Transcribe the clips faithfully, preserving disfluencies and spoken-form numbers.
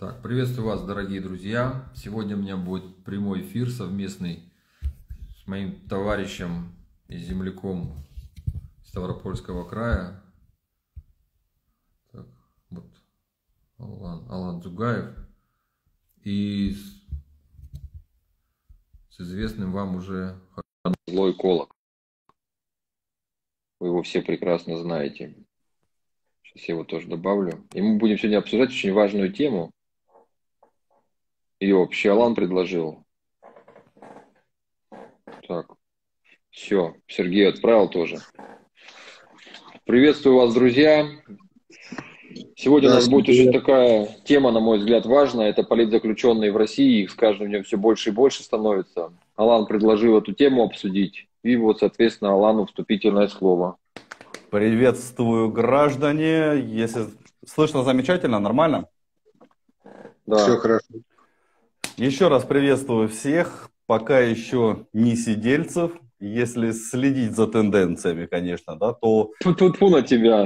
Так, приветствую вас, дорогие друзья. Сегодня у меня будет прямой эфир совместный с моим товарищем и земляком Ставропольского края. Так, вот Алан, Алан Дзугаев. И с, с известным вам уже Злой Колок. Вы его все прекрасно знаете. Сейчас я его тоже добавлю. И мы будем сегодня обсуждать очень важную тему. Ее вообще Алан предложил. Так, все, Сергей отправил тоже. Приветствую вас, друзья. Сегодня у нас будет очень такая тема, на мой взгляд, важная. Это политзаключенные в России. Их с каждым днем все больше и больше становится. Алан предложил эту тему обсудить. И вот, соответственно, Алану вступительное слово. Приветствую, граждане. Если слышно замечательно, нормально? Да. Все хорошо. Еще раз приветствую всех, пока еще не сидельцев. Если следить за тенденциями, конечно, да, то... Тьфу-тьфу на тебя.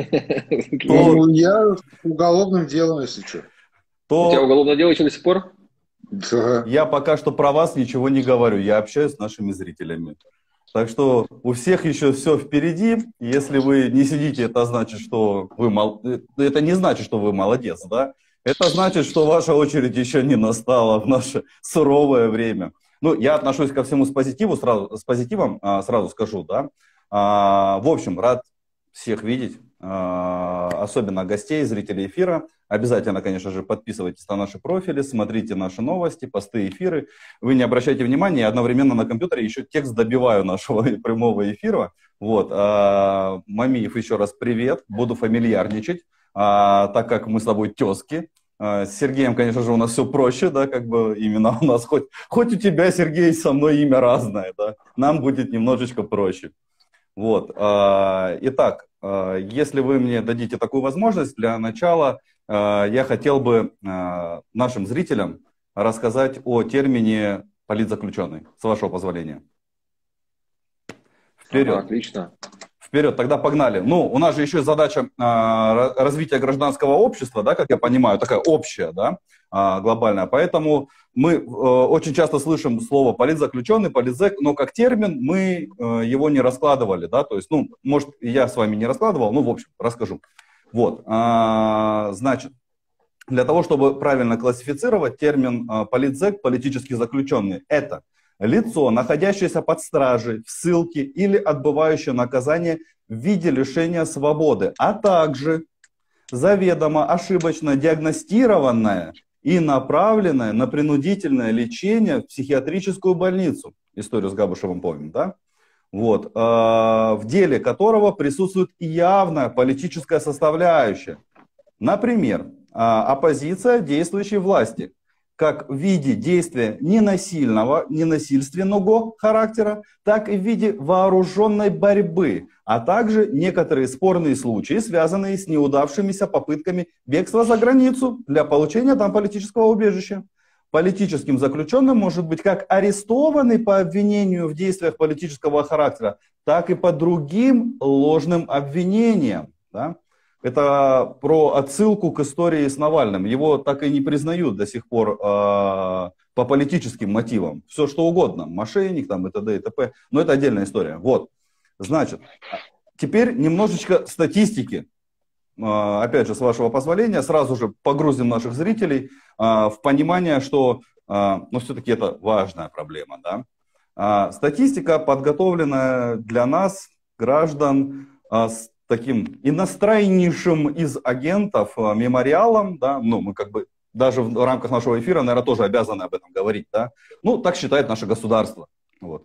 То, Ну, я уголовным делом, если что. то У тебя уголовное дело еще до сих пор? Да. я пока что про вас ничего не говорю. Я общаюсь с нашими зрителями. Так что у всех еще все впереди. Если вы не сидите, это значит, что вы мол... это не значит, что вы молодец, да? Это значит, что ваша очередь еще не настала в наше суровое время. Ну, я отношусь ко всему с позитивом, сразу, с позитивом, а, сразу скажу, да. А, в общем, рад всех видеть, а, особенно гостей, зрителей эфира. Обязательно, конечно же, подписывайтесь на наши профили, смотрите наши новости, посты, эфиры. Вы не обращайте внимания, я одновременно на компьютере еще текст добиваю нашего прямого эфира. Вот. А, Мамиев, еще раз привет, буду фамильярничать, а, так как мы с тобой тезки. А, с Сергеем, конечно же, у нас все проще, да, как бы именно у нас, хоть, хоть у тебя, Сергей, со мной имя разное, да, нам будет немножечко проще. Вот. А, итак, а, если вы мне дадите такую возможность, для начала я хотел бы нашим зрителям рассказать о термине политзаключенный, с вашего позволения. Вперед. Ага, отлично. Вперед, тогда погнали. Ну, у нас же еще задача а, развития гражданского общества, да, как я понимаю, такая общая, да, а, глобальная. Поэтому мы а, очень часто слышим слово политзаключенный, политзэк, но как термин мы а, его не раскладывали, да, то есть, ну, может, я с вами не раскладывал, ну, в общем, расскажу. Вот, а, значит, для того, чтобы правильно классифицировать термин а, политзэк, политически заключенный, это лицо, находящееся под стражей, в ссылке или отбывающее наказание в виде лишения свободы, а также заведомо ошибочно диагностированное и направленное на принудительное лечение в психиатрическую больницу. Историю с Габушевым помним, да? Вот, э, в деле которого присутствует явная политическая составляющая. Например, э, оппозиция действующей власти, как в виде действия ненасильного, ненасильственного характера, так и в виде вооруженной борьбы, а также некоторые спорные случаи, связанные с неудавшимися попытками бегства за границу для получения там политического убежища. Политическим заключенным может быть как арестованный по обвинению в действиях политического характера, так и по другим ложным обвинениям. Да? Это про отсылку к истории с Навальным. Его так и не признают до сих пор э, по политическим мотивам. Все что угодно, мошенник там и т.д. и т.п. Но это отдельная история. Вот, значит, теперь немножечко статистики. Опять же, с вашего позволения, сразу же погрузим наших зрителей в понимание, что, ну, все-таки это важная проблема, да. Статистика, подготовленная для нас, граждан, с таким иностраннейшим из агентов мемориалом, да, ну, мы как бы даже в рамках нашего эфира, наверное, тоже обязаны об этом говорить, да. Ну, так считает наше государство, вот.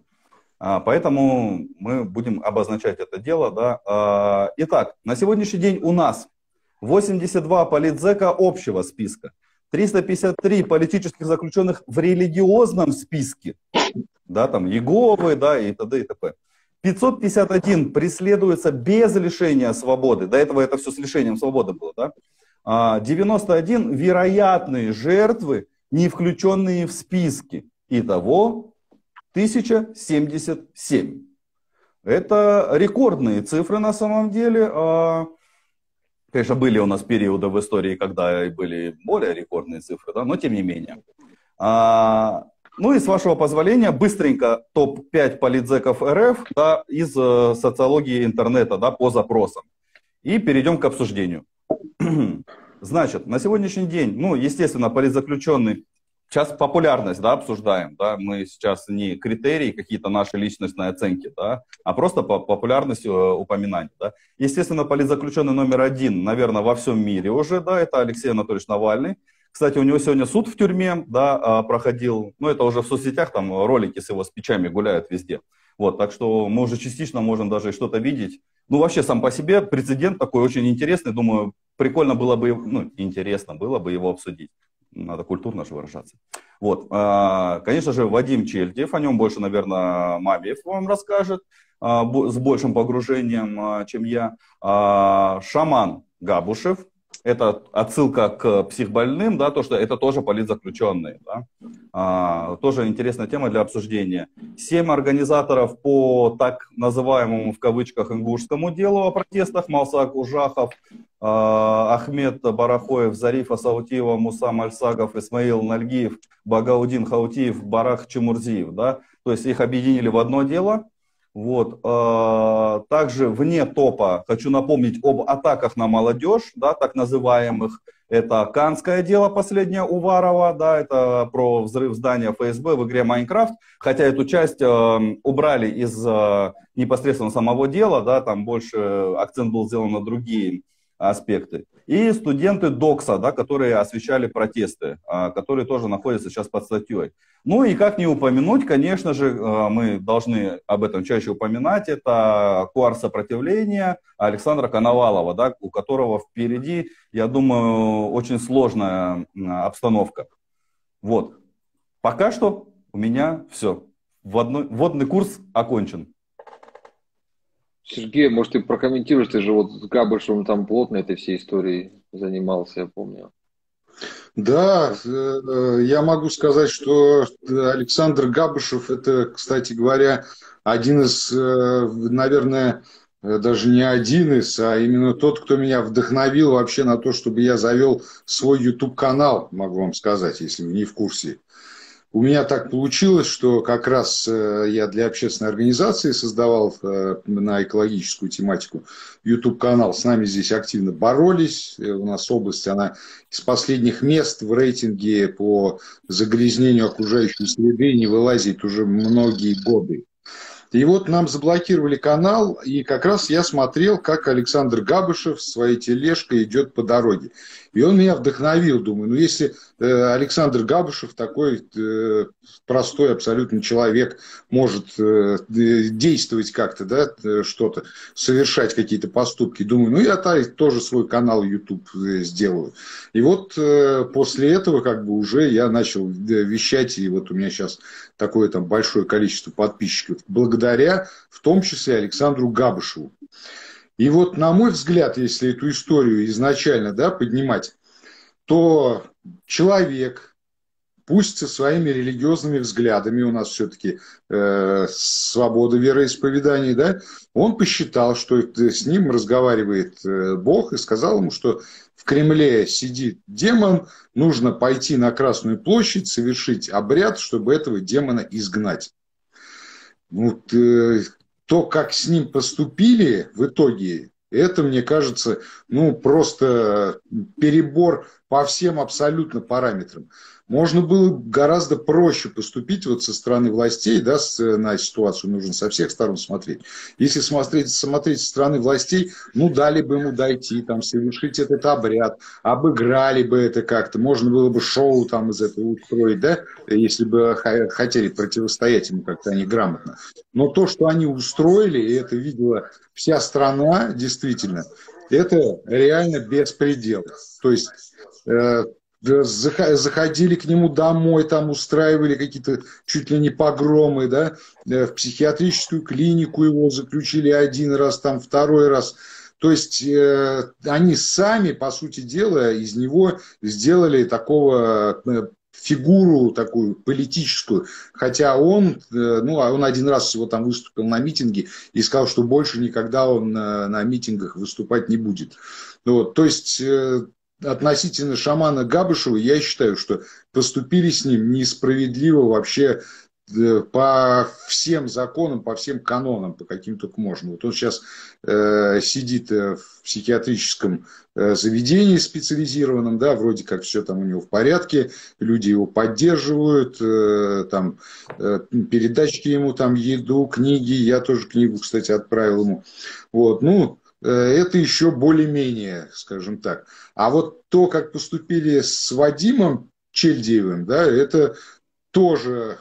Поэтому мы будем обозначать это дело. Да. Итак, на сегодняшний день у нас восемьдесят два политзэка общего списка, триста пятьдесят три политических заключенных в религиозном списке, да, там Иеговы, да, и т.д. и т.п. пятьсот пятьдесят один преследуется без лишения свободы, до этого это все с лишением свободы было, да. девяносто один вероятные жертвы, не включенные в списки. Итого тысяча семьдесят семь. Это рекордные цифры на самом деле. Конечно, были у нас периоды в истории, когда были более рекордные цифры, да, но тем не менее. А, ну и с вашего позволения, быстренько топ пять политзеков РФ, да, из э, социологии интернета, да, по запросам. И перейдем к обсуждению. Значит, на сегодняшний день, ну, естественно, политзаключенный, сейчас популярность, да, обсуждаем, да, мы сейчас не критерии, какие-то наши личностные оценки, да, а просто по популярность э, упоминаний, да. Естественно, политзаключенный номер один, наверное, во всем мире уже, да, это Алексей Анатольевич Навальный. Кстати, у него сегодня суд в тюрьме, да, проходил, ну, это уже в соцсетях, там ролики с его спичами гуляют везде. Вот, так что мы уже частично можем даже что-то видеть. Ну, вообще, сам по себе прецедент такой очень интересный, думаю, прикольно было бы, ну, интересно было бы его обсудить. Надо культурно же выражаться. Вот, конечно же, Вадим Чельдев, о нем больше, наверное, Мамиев вам расскажет, с большим погружением, чем я. Шаман Габушев. Это отсылка к психбольным, да, то, что это тоже политзаключенные. Да? А, тоже интересная тема для обсуждения. Семь организаторов по так называемому в кавычках ингушскому делу о протестах. Малсак Ужахов, а, Ахмед Барахоев, Зариф Асаутиева, Муса Мальсагов, Исмаил Нальгиев, Багаудин Хаутиев, Барах Чемурзиев. Да? То есть их объединили в одно дело. Вот. Также вне топа хочу напомнить об атаках на молодежь, да, так называемых. Это канское дело последнее Уварова, да, это про взрыв здания ФСБ в игре Майнкрафт. Хотя эту часть э, убрали из э, непосредственно самого дела, да, там больше акцент был сделан на другие аспекты. И студенты ДОКСа, да, которые освещали протесты, э, которые тоже находятся сейчас под статьей. Ну и как не упомянуть, конечно же, мы должны об этом чаще упоминать, это куар сопротивления Александра Коновалова, да, у которого впереди, я думаю, очень сложная обстановка. Вот. Пока что у меня все. Вводный, вводный курс окончен. Сергей, может, ты прокомментируешь, ты же вот с Габышевым там плотно этой всей историей занимался, я помню. Да, я могу сказать, что Александр Габышев, это, кстати говоря, один из, наверное, даже не один из, а именно тот, кто меня вдохновил вообще на то, чтобы я завел свой YouTube-канал, могу вам сказать, если вы не в курсе. У меня так получилось, что как раз я для общественной организации создавал на экологическую тематику YouTube-канал. С нами здесь активно боролись. У нас область, она из последних мест в рейтинге по загрязнению окружающей среды не вылазит уже многие годы. И вот нам заблокировали канал, и как раз я смотрел, как Александр Габышев своей тележкой идет по дороге. И он меня вдохновил, думаю, ну если э, Александр Габышев, такой э, простой абсолютно человек, может э, действовать как-то, да, что-то, совершать какие-то поступки, думаю, ну я тоже свой канал YouTube сделаю. И вот э, после этого как бы уже я начал вещать, и вот у меня сейчас такое там большое количество подписчиков, благодаря в том числе Александру Габышеву. И вот, на мой взгляд, если эту историю изначально, да, поднимать, то человек, пусть со своими религиозными взглядами, у нас все-таки э, свобода вероисповедания, да, он посчитал, что с ним разговаривает э, Бог и сказал ему, что в Кремле сидит демон, нужно пойти на Красную площадь, совершить обряд, чтобы этого демона изгнать. Вот, э, то, как с ним поступили в итоге, это, мне кажется, ну, просто перебор по всем абсолютно параметрам. Можно было гораздо проще поступить вот со стороны властей, да, на ситуацию нужно со всех сторон смотреть. Если смотреть, смотреть со стороны властей, ну, дали бы ему дойти, там, совершить этот обряд, обыграли бы это как-то, можно было бы шоу там из этого устроить, да, если бы хотели противостоять ему как-то они грамотно. Но то, что они устроили, и это видела вся страна, действительно, это реально беспредел. То есть... Э, заходили к нему домой, там устраивали какие-то чуть ли не погромы, да, в психиатрическую клинику его заключили один раз, там второй раз. То есть э, они сами, по сути дела, из него сделали такого фигуру такую политическую, хотя он, ну, он один раз всего там выступил на митинге и сказал, что больше никогда он на, на митингах выступать не будет. Вот, то есть относительно шамана Габышева я считаю, что поступили с ним несправедливо вообще по всем законам, по всем канонам, по каким только можно. Вот он сейчас э, сидит в психиатрическом э, заведении специализированном, да, вроде как все там у него в порядке, люди его поддерживают, э, там э, передачки ему, там еду, книги, я тоже книгу, кстати, отправил ему. Вот, ну, э, это еще более-менее, скажем так. А вот то, как поступили с Вадимом Чельдиевым, да, это тоже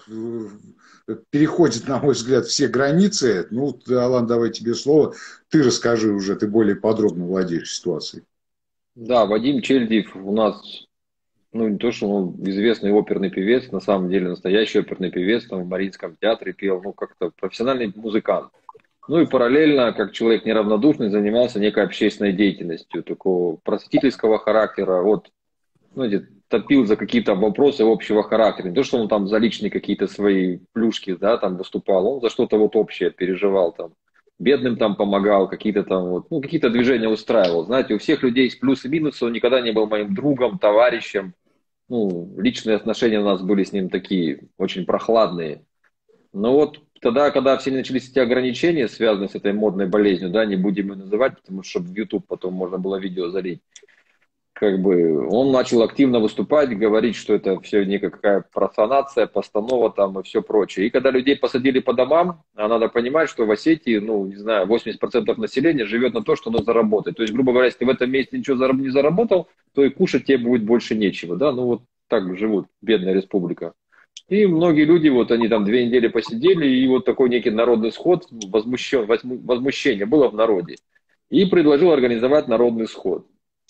переходит, на мой взгляд, все границы. Ну, Алан, давай тебе слово. Ты расскажи уже, ты более подробно владеешь ситуацией. Да, Вадим Чельдиев у нас, ну, не то, что он известный оперный певец, на самом деле настоящий оперный певец, там в Мариинском театре пел, ну, как-то профессиональный музыкант. Ну и параллельно, как человек неравнодушный, занимался некой общественной деятельностью, такого просветительского характера, вот, знаете, топил за какие-то вопросы общего характера. Не то, что он там за личные какие-то свои плюшки, да, там выступал, он за что-то вот общее переживал, там, бедным там помогал, какие-то там вот, ну, какие-то движения устраивал. Знаете, у всех людей есть плюсы и минусы, он никогда не был моим другом, товарищем. Ну, личные отношения у нас были с ним такие, очень прохладные. Но вот тогда, когда все начались эти ограничения, связанные с этой модной болезнью, да, не будем ее называть, потому что в YouTube потом можно было видео залить, как бы он начал активно выступать, говорить, что это все никакая профанация, постанова там и все прочее. И когда людей посадили по домам, а надо понимать, что в Осетии, ну, не знаю, восемьдесят процентов населения живет на то, что оно заработает. То есть, грубо говоря, если ты в этом месте ничего не заработал, то и кушать тебе будет больше нечего, да, ну вот так живут, бедная республика. И многие люди, вот они там две недели посидели, и вот такой некий народный сход, возмущен, возмущение было в народе. И предложил организовать народный сход.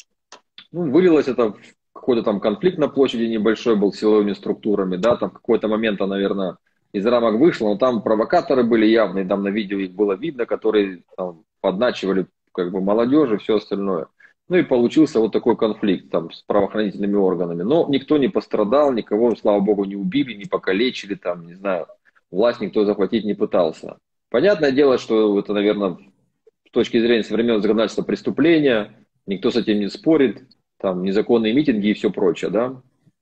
Ну, вылилось это в какой-то там конфликт на площади небольшой был с силовыми структурами, да, там в какой-то момент, наверное, из рамок вышло, но там провокаторы были явные, там на видео их было видно, которые там подначивали как бы молодежи и все остальное. Ну и получился вот такой конфликт там с правоохранительными органами. Но никто не пострадал, никого, слава богу, не убили, не покалечили, там, не знаю, власть никто захватить не пытался. Понятное дело, что это, наверное, с точки зрения современного законодательства преступления, никто с этим не спорит. Там незаконные митинги и все прочее, да.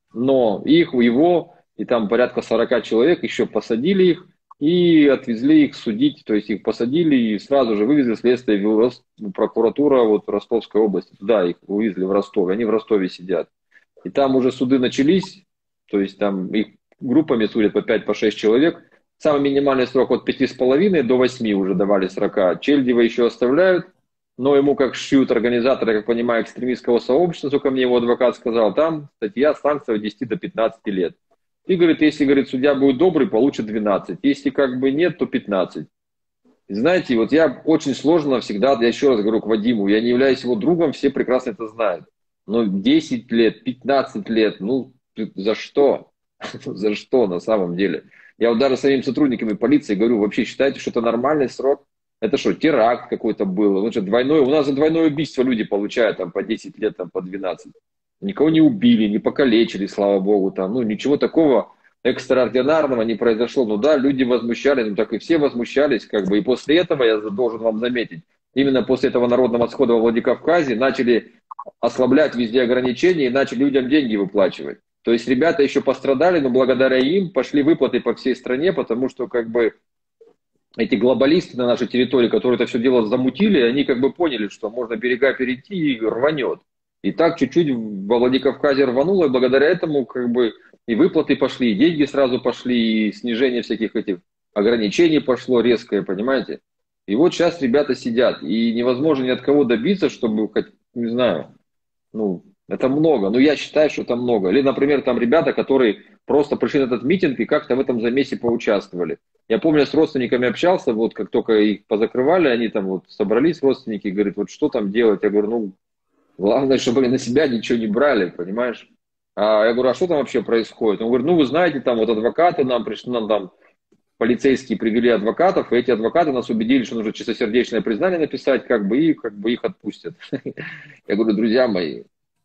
Но их, его, и там порядка сорока человек еще посадили их и отвезли их судить, то есть их посадили и сразу же вывезли следствие в прокуратура вот Ростовской области, туда их вывезли в Ростов, они в Ростове сидят. И там уже суды начались, то есть там их группами судят по пять, по шесть человек. Самый минимальный срок от пяти с половиной до восьми уже давали срока. Чельдиева еще оставляют. Но ему как шьют организаторы, как понимаю, экстремистского сообщества, сколько мне его адвокат сказал, там статья санкция от десяти до пятнадцати лет. И говорит, если, говорит, судья будет добрый, получит двенадцать. Если как бы нет, то пятнадцать. И знаете, вот я очень сложно всегда, я еще раз говорю к Вадиму, я не являюсь его другом, все прекрасно это знают. Но десять лет, пятнадцать лет, ну за что? За что на самом деле? Я вот даже своим сотрудниками полиции говорю, вообще считаете, что это нормальный срок? Это что, теракт какой-то был? Ну, что, двойное, у нас за двойное убийство люди получают там, по десять лет, там, по двенадцать. Никого не убили, не покалечили, слава богу. Там, ну, ничего такого экстраординарного не произошло. Ну да, люди возмущались, ну так и все возмущались. Как бы. И после этого, я должен вам заметить, именно после этого народного схода во Владикавказе начали ослаблять везде ограничения и начали людям деньги выплачивать. То есть ребята еще пострадали, но благодаря им пошли выплаты по всей стране, потому что как бы эти глобалисты на нашей территории, которые это все дело замутили, они как бы поняли, что можно берега перейти и рванет. И так чуть-чуть во Владикавказе рвануло, и благодаря этому как бы и выплаты пошли, и деньги сразу пошли, и снижение всяких этих ограничений пошло резкое, понимаете? И вот сейчас ребята сидят, и невозможно ни от кого добиться, чтобы, не знаю, ну, это много, но я считаю, что это много. Или, например, там ребята, которые просто пришли на этот митинг и как-то в этом замесе поучаствовали. Я помню, с родственниками общался, вот как только их позакрывали, они там вот собрались, родственники, говорят, вот что там делать? Я говорю, ну, главное, чтобы они на себя ничего не брали, понимаешь? А я говорю, а что там вообще происходит? Он говорит, ну, вы знаете, там вот адвокаты нам пришли, нам там полицейские привели адвокатов, и эти адвокаты нас убедили, что нужно чистосердечное признание написать, как бы, и как бы их отпустят. Я говорю, друзья мои,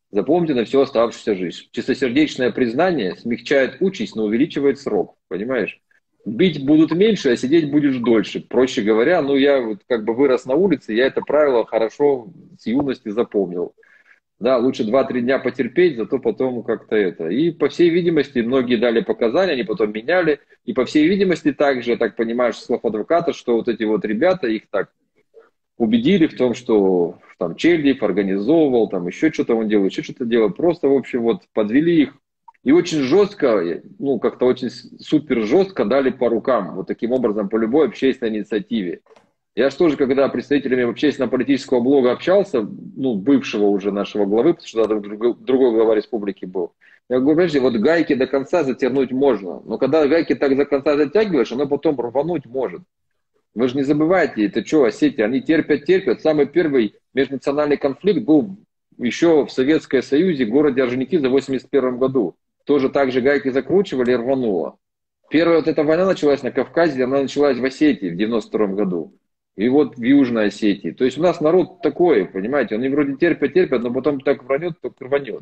Запомните на всю оставшуюся жизнь. Чистосердечное признание смягчает участь, но увеличивает срок. Понимаешь? Бить будут меньше, а сидеть будешь дольше. Проще говоря, ну я вот как бы вырос на улице, я это правило хорошо с юности запомнил. Да, лучше два-три дня потерпеть, зато потом как-то это. И по всей видимости, многие дали показания, они потом меняли. И по всей видимости также, я так понимаю, с слов адвоката, что вот эти вот ребята, их так убедили в том, что там Чельдев организовывал, там еще что-то он делал, еще что-то делал. Просто, в общем, вот подвели их. И очень жестко, ну как-то очень супер жестко дали по рукам. Вот таким образом по любой общественной инициативе. Я же тоже, когда представителями общественно-политического блога общался, ну, бывшего уже нашего главы, потому что тогда другой, другой глава республики был, я говорю, подожди, вот гайки до конца затянуть можно, но когда гайки так до конца затягиваешь, оно потом рвануть может. Вы же не забывайте, это что, Осетия, они терпят-терпят. Самый первый межнациональный конфликт был еще в Советском Союзе, в городе Орджоникидзе в восемьдесят первом году. Тоже так же гайки закручивали и рвануло. Первая вот эта война началась на Кавказе, она началась в Осетии в девяносто втором году. И вот в Южной Осетии. То есть у нас народ такой, понимаете, они вроде терпят-терпят, но потом так рванет, так рванет.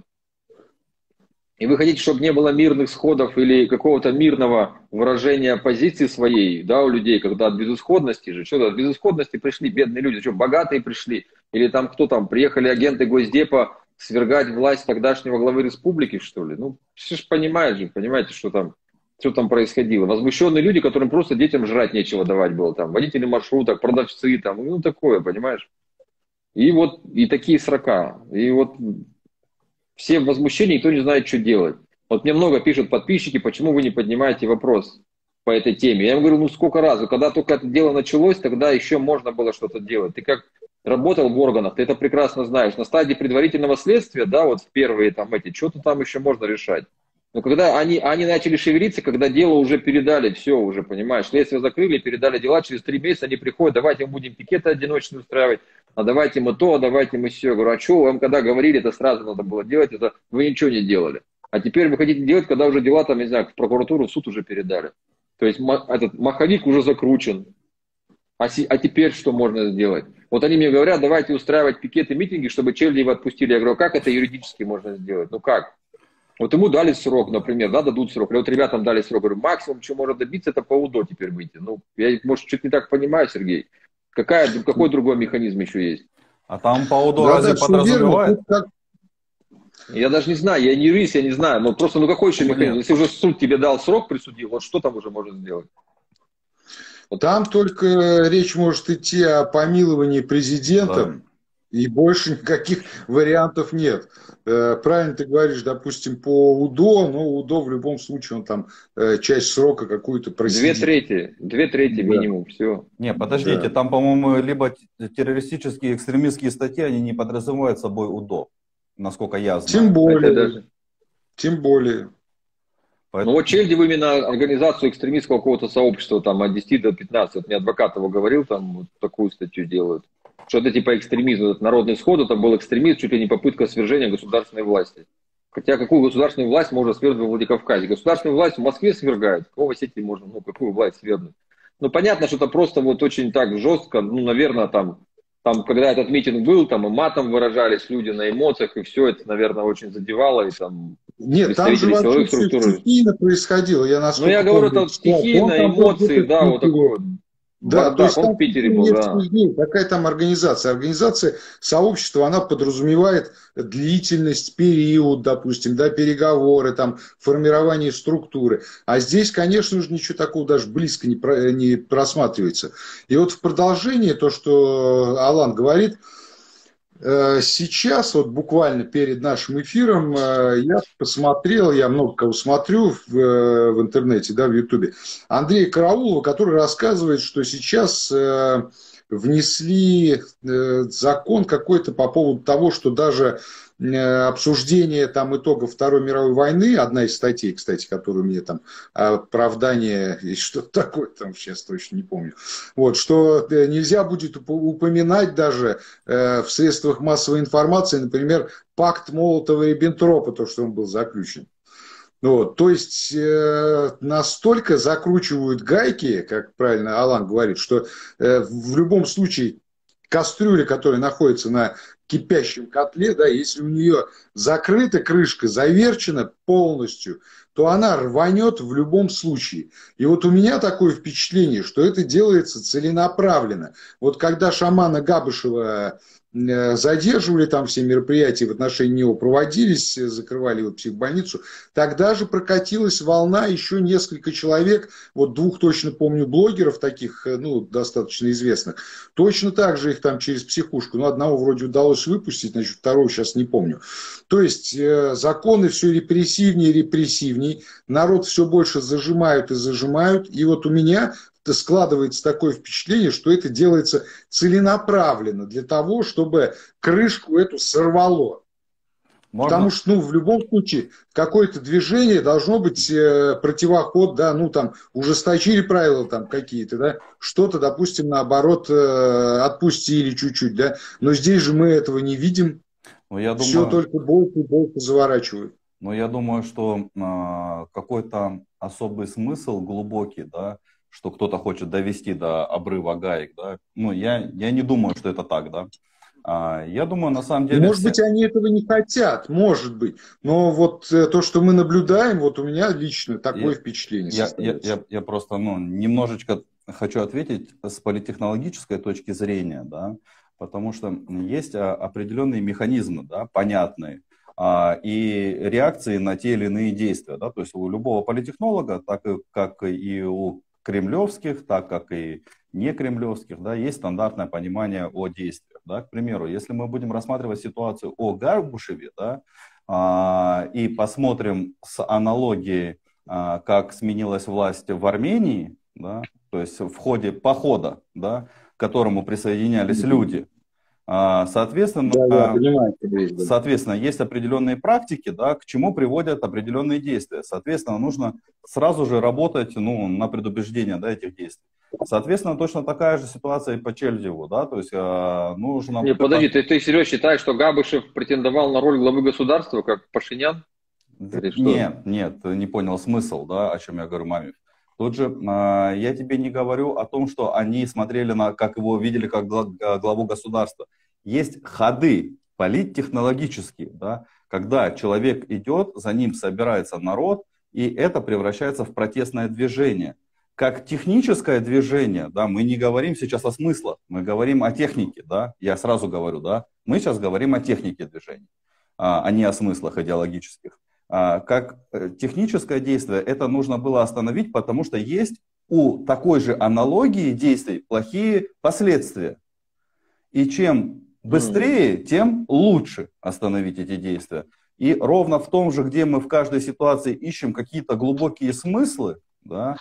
И вы хотите, чтобы не было мирных сходов или какого-то мирного выражения позиции своей, да, у людей, когда от безысходности же, что-то от безысходности пришли бедные люди, что, богатые пришли, или там кто там, приехали агенты Госдепа свергать власть тогдашнего главы республики, что ли? Ну, все же понимают же, понимаете, что там. Что там происходило. Возмущенные люди, которым просто детям жрать нечего давать было. Там, водители маршруток, продавцы, там, ну такое, понимаешь. И вот и такие срока. И вот все возмущения, никто не знает, что делать. Вот мне много пишут подписчики, почему вы не поднимаете вопрос по этой теме. Я им говорю, ну сколько раз, когда только это дело началось, тогда еще можно было что-то делать. Ты как работал в органах, ты это прекрасно знаешь. На стадии предварительного следствия, да, вот в первые там эти, что-то там еще можно решать. Но когда они, они начали шевелиться, когда дело уже передали, все уже, понимаешь, следствие закрыли, передали дела, через три месяца они приходят, давайте мы будем пикеты одиночные устраивать, а давайте мы то, а давайте мы все. Я говорю, а что, вам когда говорили, это сразу надо было делать, это вы ничего не делали. А теперь вы хотите делать, когда уже дела там, не знаю, в прокуратуру, в суд уже передали. То есть этот маховик уже закручен. А, си, а теперь что можно сделать? Вот они мне говорят, давайте устраивать пикеты, митинги, чтобы Чельдева отпустили. Я говорю, а как это юридически можно сделать? Ну как? Вот ему дали срок, например, да, дадут срок. Или вот ребятам дали срок. Говорю, максимум, что может добиться, это по УДО теперь выйти. Ну, я, может, чуть не так понимаю, Сергей. Какая, какой другой механизм еще есть? А там по УДО да, разве подразумевает? Как... Я даже не знаю, я не юрист, я не знаю. Но просто, ну какой еще механизм? Если уже суд тебе дал срок, присудил, вот что там уже можно сделать? Вот. Там только речь может идти о помиловании президента. Да. И больше никаких вариантов нет. Правильно ты говоришь, допустим, по УДО, но УДО в любом случае он там часть срока какую-то просидит. Две трети, две трети да. минимум, все. Не, подождите, да. там, по-моему, либо террористические, экстремистские статьи, они не подразумевают собой УДО, насколько я знаю. Тем более, даже... тем более. Поэтому... Ну вот Чельдев именно организацию экстремистского какого-то сообщества, там от десяти до пятнадцати, вот мне адвокат его говорил, там вот такую статью делают. Что это типа экстремизм, этот народный сход, это был экстремизм, чуть ли не попытка свержения государственной власти. Хотя какую государственную власть можно свергнуть в Владикавказе? Государственную власть в Москве свергают, какого в Осетии можно, ну какую власть свергнуть? Ну понятно, что это просто вот очень так жестко, ну наверное там, там когда этот митинг был, там и матом выражались люди на эмоциях, и все это, наверное, очень задевало, и там... Нет, там же вообще стихийно происходило. Я ну я говорю, это стихийно, эмоции, да, вот такое. Да, вот то есть он там в Питере был, да. Какая там организация? Организация сообщества, она подразумевает длительность, период, допустим, да, переговоры, там, формирование структуры. А здесь, конечно же, ничего такого даже близко не, про, не просматривается. И вот в продолжение то, что Алан говорит, сейчас, вот буквально перед нашим эфиром, я посмотрел, я много кого смотрю в, в интернете, да, в Ютубе, Андрея Караулова, который рассказывает, что сейчас внесли закон какой-то по поводу того, что даже обсуждение там итогов Второй мировой войны, одна из статей, кстати, которую мне там оправдание и что-то такое, там сейчас точно не помню, вот, что нельзя будет упоминать даже в средствах массовой информации, например, пакт Молотова-Риббентропа, то, что он был заключен. Вот, то есть э, настолько закручивают гайки, как правильно Алан говорит, что э, в любом случае кастрюля, которая находится на кипящем котле, да, если у нее закрыта крышка, заверчена полностью, то она рванет в любом случае. И вот у меня такое впечатление, что это делается целенаправленно. Вот когда шамана Габышева задерживали, там все мероприятия в отношении него проводились, закрывали его психбольницу, тогда же прокатилась волна, еще несколько человек, вот двух точно помню блогеров таких, ну, достаточно известных, точно так же их там через психушку, ну, одного вроде удалось выпустить, значит, второго сейчас не помню. То есть э, законы все репрессивнее и репрессивнее, народ все больше зажимают и зажимают, и вот у меня складывается такое впечатление, что это делается целенаправленно для того, чтобы крышку эту сорвало. Можно? Потому что, ну, в любом случае, какое-то движение должно быть э, противоход, да, ну, там, ужесточили правила там какие-то, да, что-то, допустим, наоборот, э, отпустили чуть-чуть, да, но здесь же мы этого не видим, ну, я думаю, все только больше и больше заворачивают. Но я думаю, что э, какой-то особый смысл глубокий, да, что кто-то хочет довести до обрыва гаек, да, ну, я, я не думаю, что это так, да. А, я думаю, на самом деле... Может все... быть, они этого не хотят, может быть, но вот э, то, что мы наблюдаем, вот у меня лично такое я, впечатление я, я, я, я просто, ну, немножечко хочу ответить с политтехнологической точки зрения, да, потому что есть определенные механизмы, да, понятные, и реакции на те или иные действия. Да? То есть у любого политтехнолога, так и, как и у кремлевских, так как и не кремлевских, да, есть стандартное понимание о действиях. Да? К примеру, если мы будем рассматривать ситуацию о Габышеве, да, а, и посмотрим с аналогией, а, как сменилась власть в Армении, да, то есть в ходе похода, да, к которому присоединялись люди, Соответственно, да, понимаю, соответственно, есть определенные практики, да, к чему приводят определенные действия. Соответственно, нужно сразу же работать, ну, на предупреждение, да, этих действий. Соответственно, точно такая же ситуация и по Чельдеву, да, то есть э, нужно... Не, подожди, ты, ты серьезно считаешь, что Габышев претендовал на роль главы государства, как Пашинян? Нет, нет, не понял смысл, да, о чем я говорю, Мамев. Тут же э, я тебе не говорю о том, что они смотрели на, как его видели как главу государства. Есть ходы политтехнологические, да, когда человек идет, за ним собирается народ, и это превращается в протестное движение. Как техническое движение, да, мы не говорим сейчас о смыслах, мы говорим о технике, да, я сразу говорю, да, мы сейчас говорим о технике движения, а не о смыслах идеологических. Как техническое действие это нужно было остановить, потому что есть у такой же аналогии действий плохие последствия. И чем быстрее, тем лучше остановить эти действия. И ровно в том же, где мы в каждой ситуации ищем какие-то глубокие смыслы, да,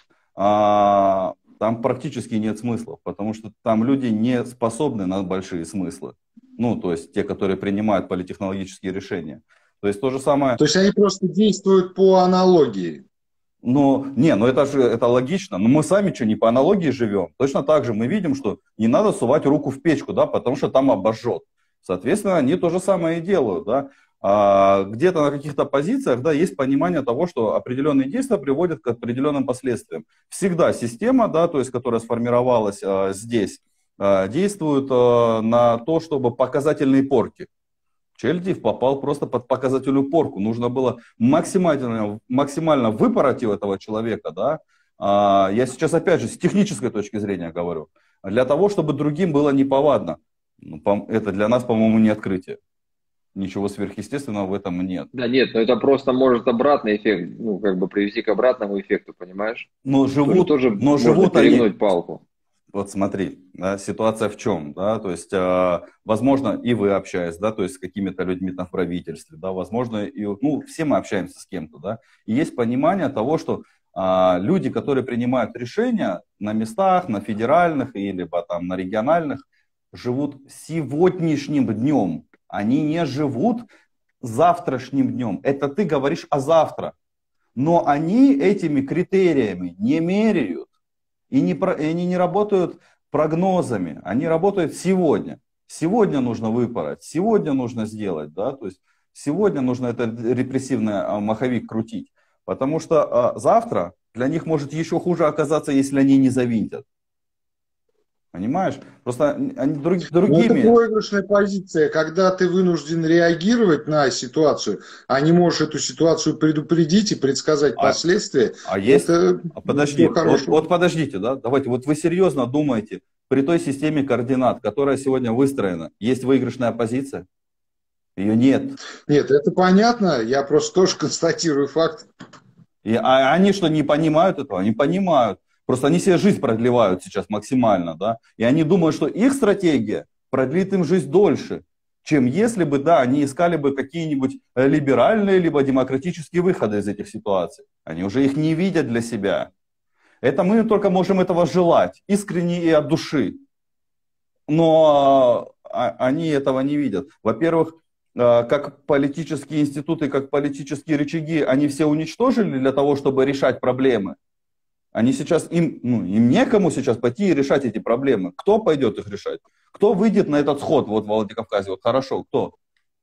а, там практически нет смыслов, потому что там люди не способны на большие смыслы. Ну, то есть те, которые принимают политтехнологические решения. То есть то же самое... То есть они просто действуют по аналогии. Ну, не, ну это же это логично. Но мы сами что, не по аналогии живем? Точно так же мы видим, что не надо сувать руку в печку, да, потому что там обожжет. Соответственно, они то же самое и делают, да. А где-то на каких-то позициях, да, есть понимание того, что определенные действия приводят к определенным последствиям. Всегда система, да, то есть, которая сформировалась а, здесь, а, действует а, на то, чтобы показательные порки. Чельдев попал просто под показательную порку. Нужно было максимально, максимально выпороть этого человека, да. А, я сейчас опять же с технической точки зрения говорю. Для того, чтобы другим было неповадно. Ну, это для нас, по-моему, не открытие. Ничего сверхъестественного в этом нет. Да нет, но это просто может обратный эффект, ну, как бы привести к обратному эффекту, понимаешь? Но живут, тоже но живут перегнуть они... палку. Вот смотри, да, ситуация в чем, да, то есть, э, возможно, и вы общаетесь, да, то есть с какими-то людьми там в правительстве, да, возможно, и, ну, все мы общаемся с кем-то, да, и есть понимание того, что э, люди, которые принимают решения на местах, на федеральных или там на региональных, живут сегодняшним днем, они не живут завтрашним днем, это ты говоришь о завтра, но они этими критериями не меряют. И, не, и они не работают прогнозами, они работают сегодня. Сегодня нужно выпороть, сегодня нужно сделать, да, то есть сегодня нужно этот репрессивный маховик крутить. Потому что а, завтра для них может еще хуже оказаться, если они не завинтят. Понимаешь? Просто они друг, Ну, это другими... проигрышная позиция, когда ты вынужден реагировать на ситуацию, а не можешь эту ситуацию предупредить и предсказать А, последствия. а есть... Это А подожди, ничего вот, хорошего. вот подождите, да? Давайте, вот вы серьезно думаете, при той системе координат, которая сегодня выстроена, есть выигрышная позиция? Ее нет. Нет, это понятно, я просто тоже констатирую факт. И, а они что, не понимают этого? Они понимают. Просто они себе жизнь продлевают сейчас максимально, да? И они думают, что их стратегия продлит им жизнь дольше, чем если бы, да, они искали бы какие-нибудь либеральные либо демократические выходы из этих ситуаций. Они уже их не видят для себя. Это мы только можем этого желать, искренне и от души. Но они этого не видят. Во-первых, как политические институты, как политические рычаги, они все уничтожили для того, чтобы решать проблемы. Они сейчас, им, ну, им некому сейчас пойти и решать эти проблемы. Кто пойдет их решать? Кто выйдет на этот сход вот в Владикавказе? Вот хорошо, кто?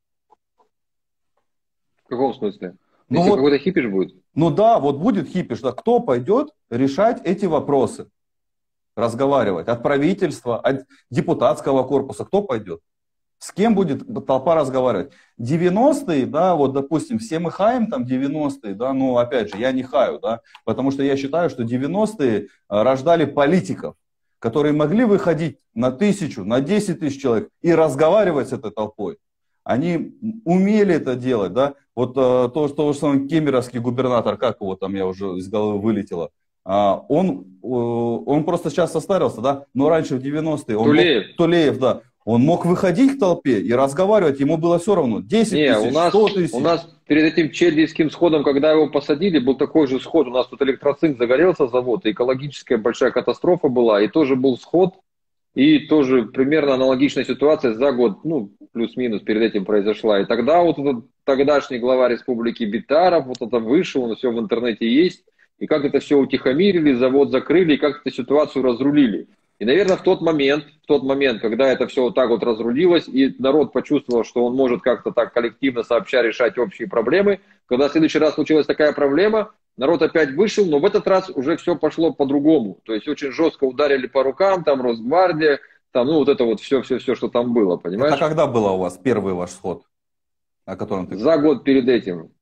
В каком смысле? Ну Если вот, какой-то хипиш будет? Ну да, вот будет хипиш. Да. Кто пойдет решать эти вопросы? Разговаривать? От правительства, от депутатского корпуса? Кто пойдет? С кем будет толпа разговаривать? девяностые, да, вот, допустим, все мы хаем там девяностые, да, ну, опять же, я не хаю, да, потому что я считаю, что девяностые рождали политиков, которые могли выходить на тысячу, на десять тысяч человек и разговаривать с этой толпой. Они умели это делать, да, вот то, то же самое кемеровский губернатор, как его там, я уже из головы вылетело, он, он просто сейчас состарился, да, но раньше в девяностые, он Тулеев. Мог, Тулеев, да, он мог выходить к толпе и разговаривать, ему было все равно, десять тысяч, сто тысяч. У нас перед этим чельдийским сходом, когда его посадили, был такой же сход, у нас тут электроцинк загорелся завод, и экологическая большая катастрофа была, и тоже был сход, и тоже примерно аналогичная ситуация за год, ну, плюс-минус перед этим произошла. И тогда вот этот тогдашний глава республики Битаров, вот это вышел, он все в интернете есть, и как это все утихомирили, завод закрыли, и как эту ситуацию разрулили. И, наверное, в тот момент, в тот момент, когда это все вот так вот разрулилось, и народ почувствовал, что он может как-то так коллективно сообща решать общие проблемы, когда в следующий раз случилась такая проблема, народ опять вышел, но в этот раз уже все пошло по-другому. То есть очень жестко ударили по рукам, там Росгвардия, там, ну, вот это вот все-все-все, что там было, понимаешь? А когда было у вас первый ваш сход, о котором ты... За год перед этим.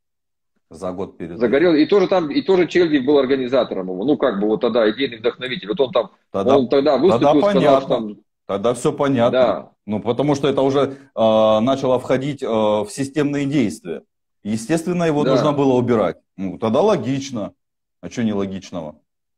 За год перед Загорел. И тоже там, и тоже Чельдиев был организатором его. Ну, как бы вот тогда идейный вдохновитель. Вот он там, тогда, он тогда выступил, тогда сказал, что там... Тогда все понятно. Да. Ну, потому что это уже э, начало входить э, в системные действия. Естественно, его Да. нужно было убирать. Ну, тогда логично. А что не логичного?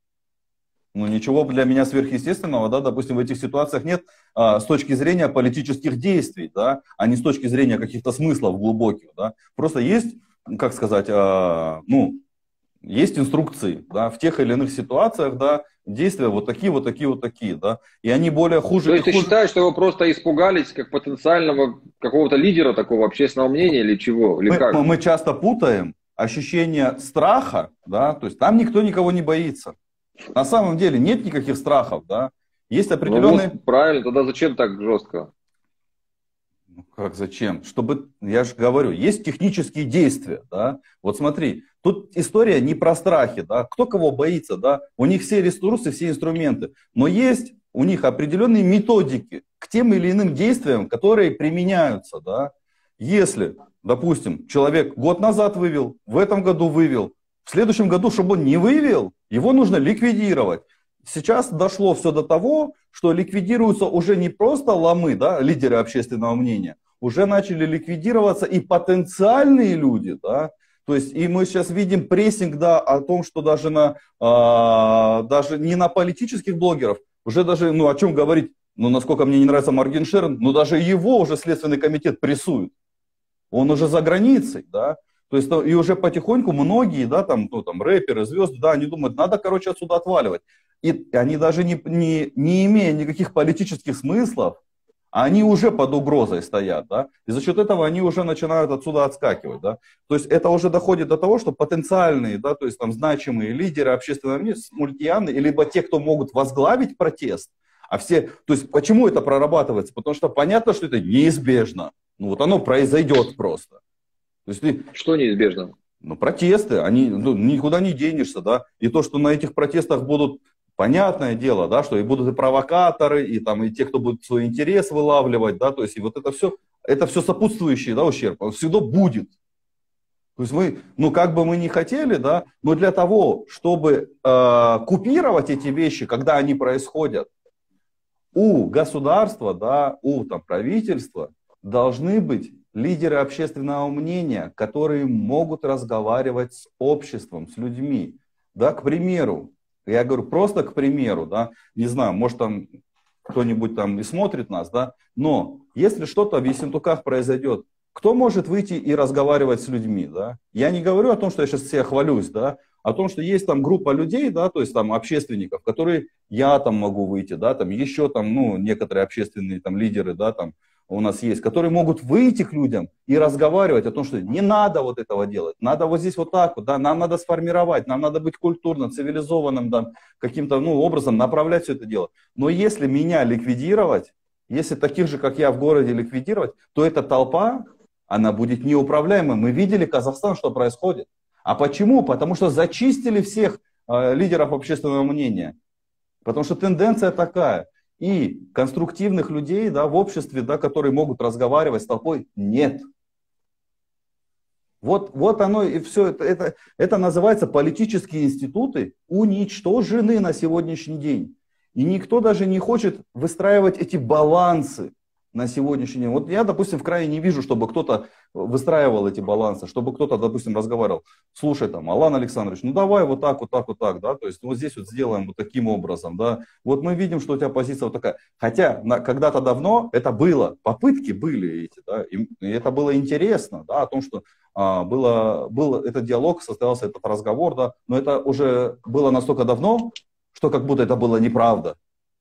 Ну, ничего для меня сверхъестественного, да, допустим, в этих ситуациях нет а, с точки зрения политических действий, да, а не с точки зрения каких-то смыслов глубоких, да. Просто есть, как сказать, а, ну, есть инструкции, да, в тех или иных ситуациях, да, действия вот такие, вот такие, вот такие, да, и они более хуже. То есть ты хуже... считаешь, что его просто испугались как потенциального какого-то лидера такого общественного мнения или чего? Или мы, как? мы часто путаем ощущение страха, да, то есть там никто никого не боится. На самом деле нет никаких страхов, да. Есть определенные... Ну, вот, правильно, тогда зачем так жестко? Ну, как зачем? Чтобы, я же говорю, есть технические действия, да. Вот смотри, тут история не про страхи, да. Кто кого боится, да. У них все ресурсы, все инструменты. Но есть у них определенные методики к тем или иным действиям, которые применяются, да. Если, допустим, человек год назад вывел, в этом году вывел, в следующем году, чтобы он не вывел, его нужно ликвидировать. Сейчас дошло все до того, что ликвидируются уже не просто ломы, да, лидеры общественного мнения, уже начали ликвидироваться и потенциальные люди, да. То есть и мы сейчас видим прессинг, да, о том, что даже, на, э, даже не на политических блогеров, уже даже, ну о чем говорить, ну насколько мне не нравится Моргенштерн, но даже его уже Следственный комитет прессует. Он уже за границей, да. То есть и уже потихоньку многие, да, там, ну, там, рэперы, звезды, да, они думают, надо, короче, отсюда отваливать. И они даже не, не, не имея никаких политических смыслов, они уже под угрозой стоят, да, и за счет этого они уже начинают отсюда отскакивать, да. То есть это уже доходит до того, что потенциальные, да, то есть там значимые лидеры общественного мнения, смультьяны, либо те, кто могут возглавить протест, а все, то есть почему это прорабатывается? Потому что понятно, что это неизбежно, ну вот оно произойдет просто. То есть ты, что неизбежно? Ну, протесты, они, ну, никуда не денешься, да. И то, что на этих протестах будут Понятное дело, да, что и будут и провокаторы, и, там, и те, кто будет свой интерес вылавливать, да, то есть и вот это все, это все сопутствующий, да, ущерб, он всегда будет. То есть мы, ну как бы мы ни хотели, да, но для того, чтобы э, купировать эти вещи, когда они происходят, у государства, да, у там, правительства должны быть лидеры общественного мнения, которые могут разговаривать с обществом, с людьми. Да, к примеру, я говорю просто к примеру, да, не знаю, может там кто-нибудь там и смотрит нас, да, но если что-то в Ессентуках произойдет, кто может выйти и разговаривать с людьми, да? Я не говорю о том, что я сейчас себя хвалюсь, да, о том, что есть там группа людей, да, то есть там общественников, которые я там могу выйти, да, там еще там, ну, некоторые общественные там лидеры, да, там у нас есть, которые могут выйти к людям и разговаривать о том, что не надо вот этого делать, надо вот здесь вот так вот, да, нам надо сформировать, нам надо быть культурно, цивилизованным, да, каким-то, ну, образом направлять все это дело. Но если меня ликвидировать, если таких же, как я, в городе ликвидировать, то эта толпа, она будет неуправляемой. Мы видели Казахстан, что происходит. А почему? Потому что зачистили всех э, лидеров общественного мнения. Потому что тенденция такая. И конструктивных людей, да, в обществе, да, которые могут разговаривать с толпой, нет. Вот, вот оно и все. Это, это, это называется политические институты уничтожены на сегодняшний день. И никто даже не хочет выстраивать эти балансы на сегодняшний день. Вот я, допустим, в крае не вижу, чтобы кто-то выстраивал эти балансы, чтобы кто-то, допустим, разговаривал. Слушай, там, Алан Александрович, ну давай вот так, вот так, вот так, да, то есть вот здесь вот сделаем вот таким образом, да. Вот мы видим, что у тебя позиция вот такая. Хотя на, когда-то давно это было, попытки были эти, да, и, и это было интересно, да, о том, что а, было, был этот диалог, состоялся этот разговор, да, но это уже было настолько давно, что как будто это было неправда.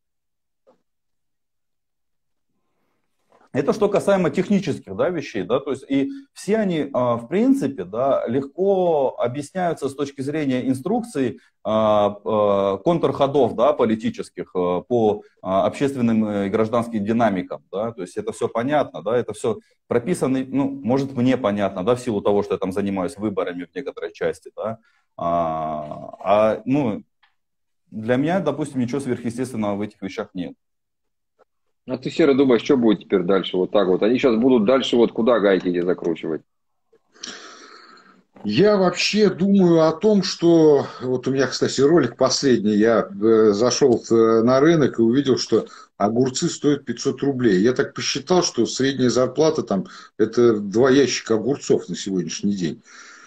Это что касаемо технических, да, вещей, да, то есть и все они, в принципе, да, легко объясняются с точки зрения инструкций контрходов, да, политических по общественным и гражданским динамикам, да, то есть это все понятно, да, это все прописано, ну, может мне понятно, да, в силу того, что я там занимаюсь выборами в некоторой части, да, а, а ну, для меня, допустим, ничего сверхъестественного в этих вещах нет. А ты, Серый, думаешь, что будет теперь дальше вот так вот? Они сейчас будут дальше вот куда гайки не закручивать? Я вообще думаю о том, что... Вот у меня, кстати, ролик последний. Я зашел на рынок и увидел, что огурцы стоят пятьсот рублей. Я так посчитал, что средняя зарплата там это два ящика огурцов на сегодняшний день.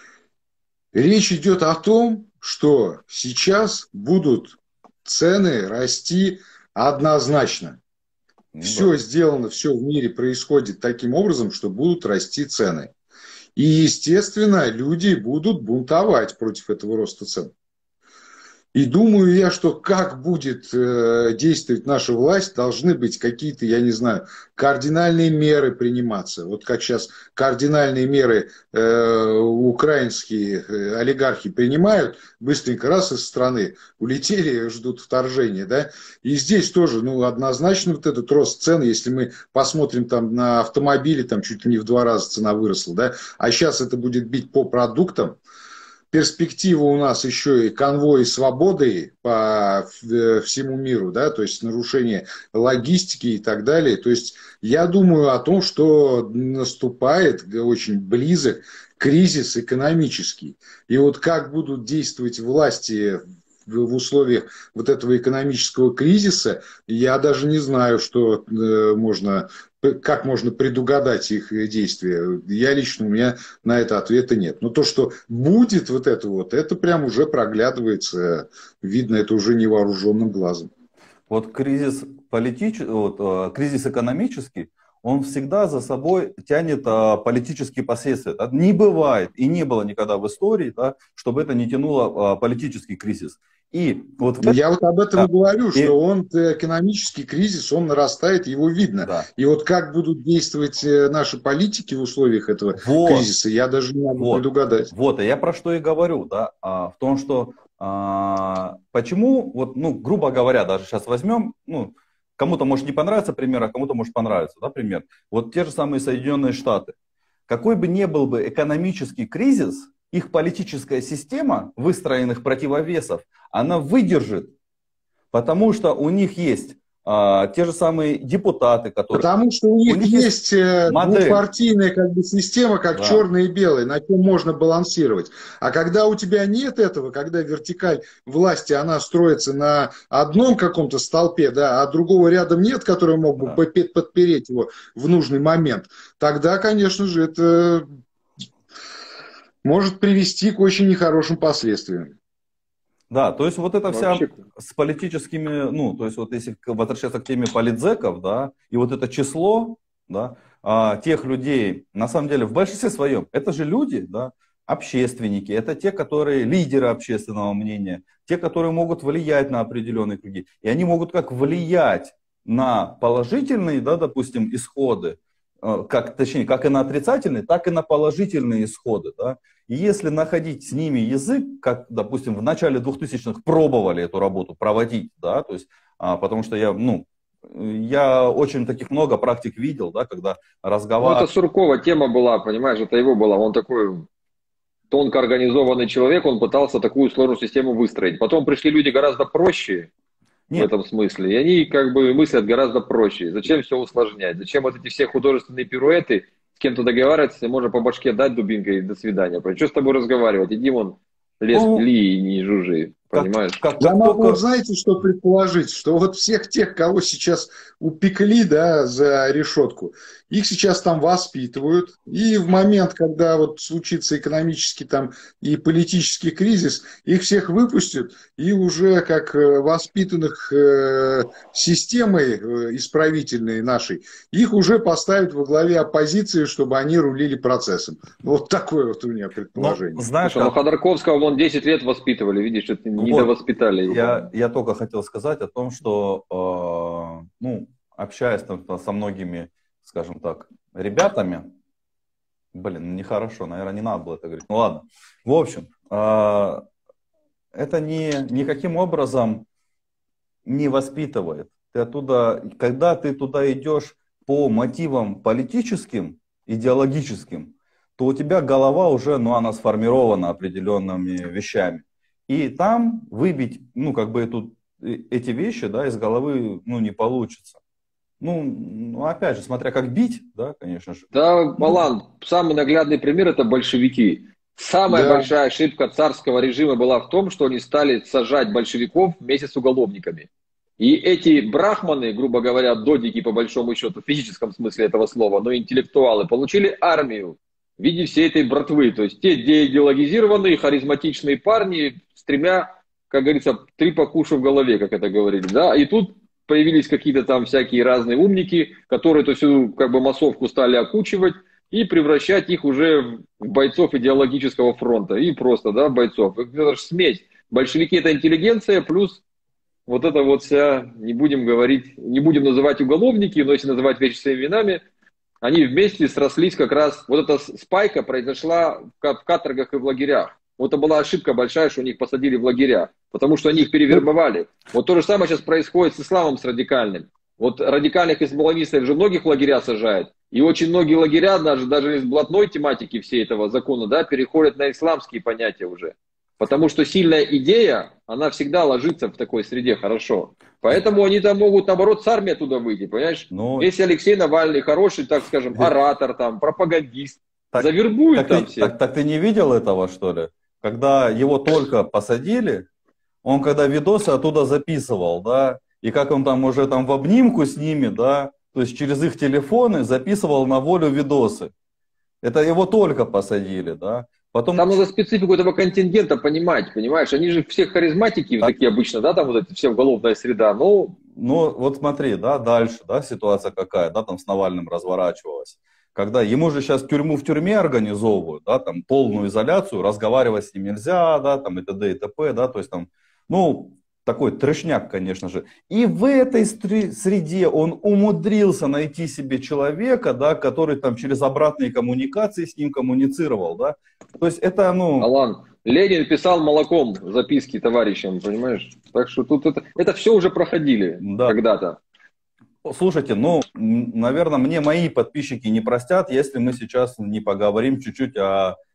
Речь идет о том, что сейчас будут цены расти однозначно. Все сделано, все в мире происходит таким образом, что будут расти цены. И, естественно, люди будут бунтовать против этого роста цен. И думаю я, что как будет э, действовать наша власть, должны быть какие-то, я не знаю, кардинальные меры приниматься. Вот как сейчас кардинальные меры э, украинские э, олигархи принимают, быстренько раз из страны улетели, ждут вторжения, да. И здесь тоже, ну, однозначно вот этот рост цен, если мы посмотрим там на автомобили, там чуть ли не в два раза цена выросла, да. А сейчас это будет бить по продуктам. Перспектива у нас еще и конвои свободы по всему миру, да, то есть нарушение логистики и так далее. То есть я думаю о том, что наступает очень близок кризис экономический. И вот как будут действовать власти в условиях вот этого экономического кризиса, я даже не знаю, что можно... Как можно предугадать их действия? Я лично, у меня на это ответа нет. Но то, что будет вот это вот, это прям уже проглядывается. Видно это уже невооруженным глазом. Вот кризис, политич... вот, кризис экономический, он всегда за собой тянет политические последствия. Не бывает и не было никогда в истории, да, чтобы это не тянуло политический кризис. И вот я вот об этом да. и говорю, что и... он экономический кризис, он нарастает, его видно. Да. И вот как будут действовать наши политики в условиях этого вот. кризиса, я даже не могу вот. предугадать. Вот, и я про что и говорю, да, в том, что а, почему, вот, ну, грубо говоря, даже сейчас возьмем, ну, кому-то может не понравиться пример, а кому-то может понравиться, да, пример. Вот те же самые Соединенные Штаты. Какой бы ни был бы экономический кризис, их политическая система выстроенных противовесов, она выдержит. Потому что у них есть а, те же самые депутаты, которые... Потому что у них, у них есть, есть двухпартийная как бы, система, как да. черное и белое, на чем можно балансировать. А когда у тебя нет этого, когда вертикаль власти, она строится на одном каком-то столпе, да, а другого рядом нет, который мог бы да. подпереть его в нужный момент, тогда, конечно же, это может привести к очень нехорошим последствиям. Да, то есть вот это вся с политическими, ну, то есть вот если возвращаться к теме политзеков, да, и вот это число, да, а, тех людей, на самом деле, в большинстве своем, это же люди, да, общественники, это те, которые лидеры общественного мнения, те, которые могут влиять на определенные круги, и они могут как влиять на положительные, да, допустим, исходы, как, точнее, как и на отрицательные, так и на положительные исходы, да. И если находить с ними язык, как, допустим, в начале двухтысячных пробовали эту работу проводить, да, то есть, а, потому что я, ну, я очень таких много практик видел, да, когда разговаривал. Ну, это Суркова тема была, понимаешь, это его была, он такой тонко организованный человек, он пытался такую сложную систему выстроить. Потом пришли люди гораздо проще Нет. в этом смысле, и они как бы мыслят гораздо проще. Зачем все усложнять? Зачем вот эти все художественные пируэты? С кем-то договариваться, можно по башке дать дубинкой и до свидания. Что с тобой разговаривать? Иди вон, лес ну, ли и не жужжи. Понимаешь? Как, как, Я как могу, только... знаете, что предположить? Что вот всех тех, кого сейчас упекли, да, за решетку, их сейчас там воспитывают. И в момент, когда вот случится экономический там и политический кризис, их всех выпустят и уже как воспитанных э, системой э, исправительной нашей, их уже поставят во главе оппозиции, чтобы они рулили процессом. Вот такое вот у меня предположение. Ну, знаешь, Слушай, как... ну, Ходорковского вон десять лет воспитывали, видишь, это не вот, довоспитали его. Я, я только хотел сказать о том, что, э, ну, общаясь там, со многими, скажем так, ребятами, блин, нехорошо, наверное, не надо было это говорить, ну ладно. В общем, э, это не, никаким образом не воспитывает. Ты оттуда, когда ты туда идешь по мотивам политическим, идеологическим, то у тебя голова уже, ну, она сформирована определенными вещами. И там выбить, ну, как бы эту, эти вещи, да, из головы, ну, не получится. Ну, ну, опять же, смотря как бить, да, конечно же. Да, Алан, самый наглядный пример – это большевики. Самая да. большая ошибка царского режима была в том, что они стали сажать большевиков вместе с уголовниками. И эти брахманы, грубо говоря, додики, по большому счету, в физическом смысле этого слова, но интеллектуалы, получили армию в виде всей этой братвы. То есть те деидеологизированные, харизматичные парни с тремя, как говорится, три покуша в голове, как это говорили. Да? И тут появились какие-то там всякие разные умники, которые эту всю как бы массовку стали окучивать и превращать их уже в бойцов идеологического фронта. И просто, да, бойцов. Это же смесь. Большевики – это интеллигенция, плюс вот это вот вся, не будем говорить, не будем называть уголовники, но если называть вещи своими именами, они вместе срослись как раз, вот эта спайка произошла в каторгах и в лагерях. Вот это была ошибка большая, что они их посадили в лагеря, потому что они их перевербовали. Вот то же самое сейчас происходит с исламом, с радикальным. Вот радикальных исламистов же многих в лагеря сажают. И очень многие лагеря, даже, даже из блатной тематики всей этого закона, да, переходят на исламские понятия уже. Потому что сильная идея, она всегда ложится в такой среде хорошо. Поэтому они там могут, наоборот, с армией оттуда выйти, понимаешь? Но... Если Алексей Навальный хороший, так скажем, оратор, там, пропагандист, так, завербует так там ты, всех. Так, так ты не видел этого, что ли? Когда его только посадили, он когда видосы оттуда записывал, да, и как он там уже там в обнимку с ними, да, то есть через их телефоны записывал на волю видосы. Это его только посадили, да. Потом... Там надо специфику этого контингента понимать, понимаешь? Они же все харизматики так... такие обычно, да, там вот эта вся уголовная среда, но... Ну, вот смотри, да, дальше, да, ситуация какая, да, там с Навальным разворачивалась. Когда ему же сейчас тюрьму в тюрьме организовывают, да, там полную изоляцию, разговаривать с ним нельзя, да, там и т.д. и т.п., да, то есть там, ну, такой трешняк, конечно же. И в этой среде он умудрился найти себе человека, да, который там через обратные коммуникации с ним коммуницировал, да. То есть это, ну... Алан, Ленин писал молоком записки товарищам, понимаешь? Так что тут это, это все уже проходили да. когда-то. Слушайте, ну, наверное, мне мои подписчики не простят, если мы сейчас не поговорим чуть-чуть о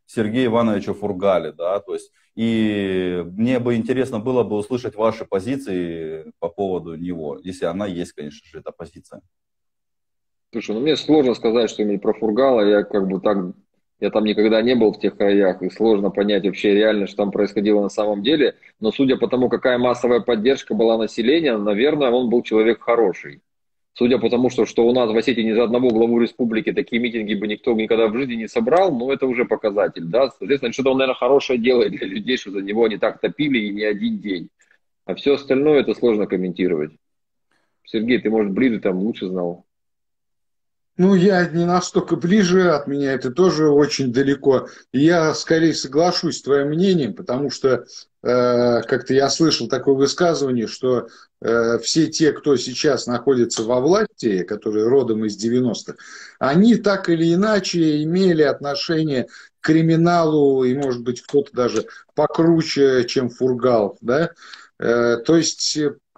Сергея Ивановича Фургале, да, то есть, и мне бы интересно было бы услышать ваши позиции по поводу него, если она есть, конечно же, эта позиция. Слушай, ну мне сложно сказать что-нибудь про Фургала, я как бы так, я там никогда не был в тех краях, и сложно понять вообще реально, что там происходило на самом деле, но судя по тому, какая массовая поддержка была населения, наверное, он был человек хороший. Судя по тому, что, что у нас в Осетии ни за одного главу республики такие митинги бы никто никогда в жизни не собрал, ну это уже показатель, да. Соответственно, что-то он, наверное, хорошее делает для людей, что за него не так топили и не один день. А все остальное это сложно комментировать. Сергей, ты, может, ближе там лучше знал? Ну, я не настолько ближе, от меня это тоже очень далеко. И я скорее соглашусь с твоим мнением, потому что э, как-то я слышал такое высказывание, что э, все те, кто сейчас находится во власти, которые родом из девяностых, они так или иначе имели отношение к криминалу, и, может быть, кто-то даже покруче, чем Фургал, да? Э, то есть...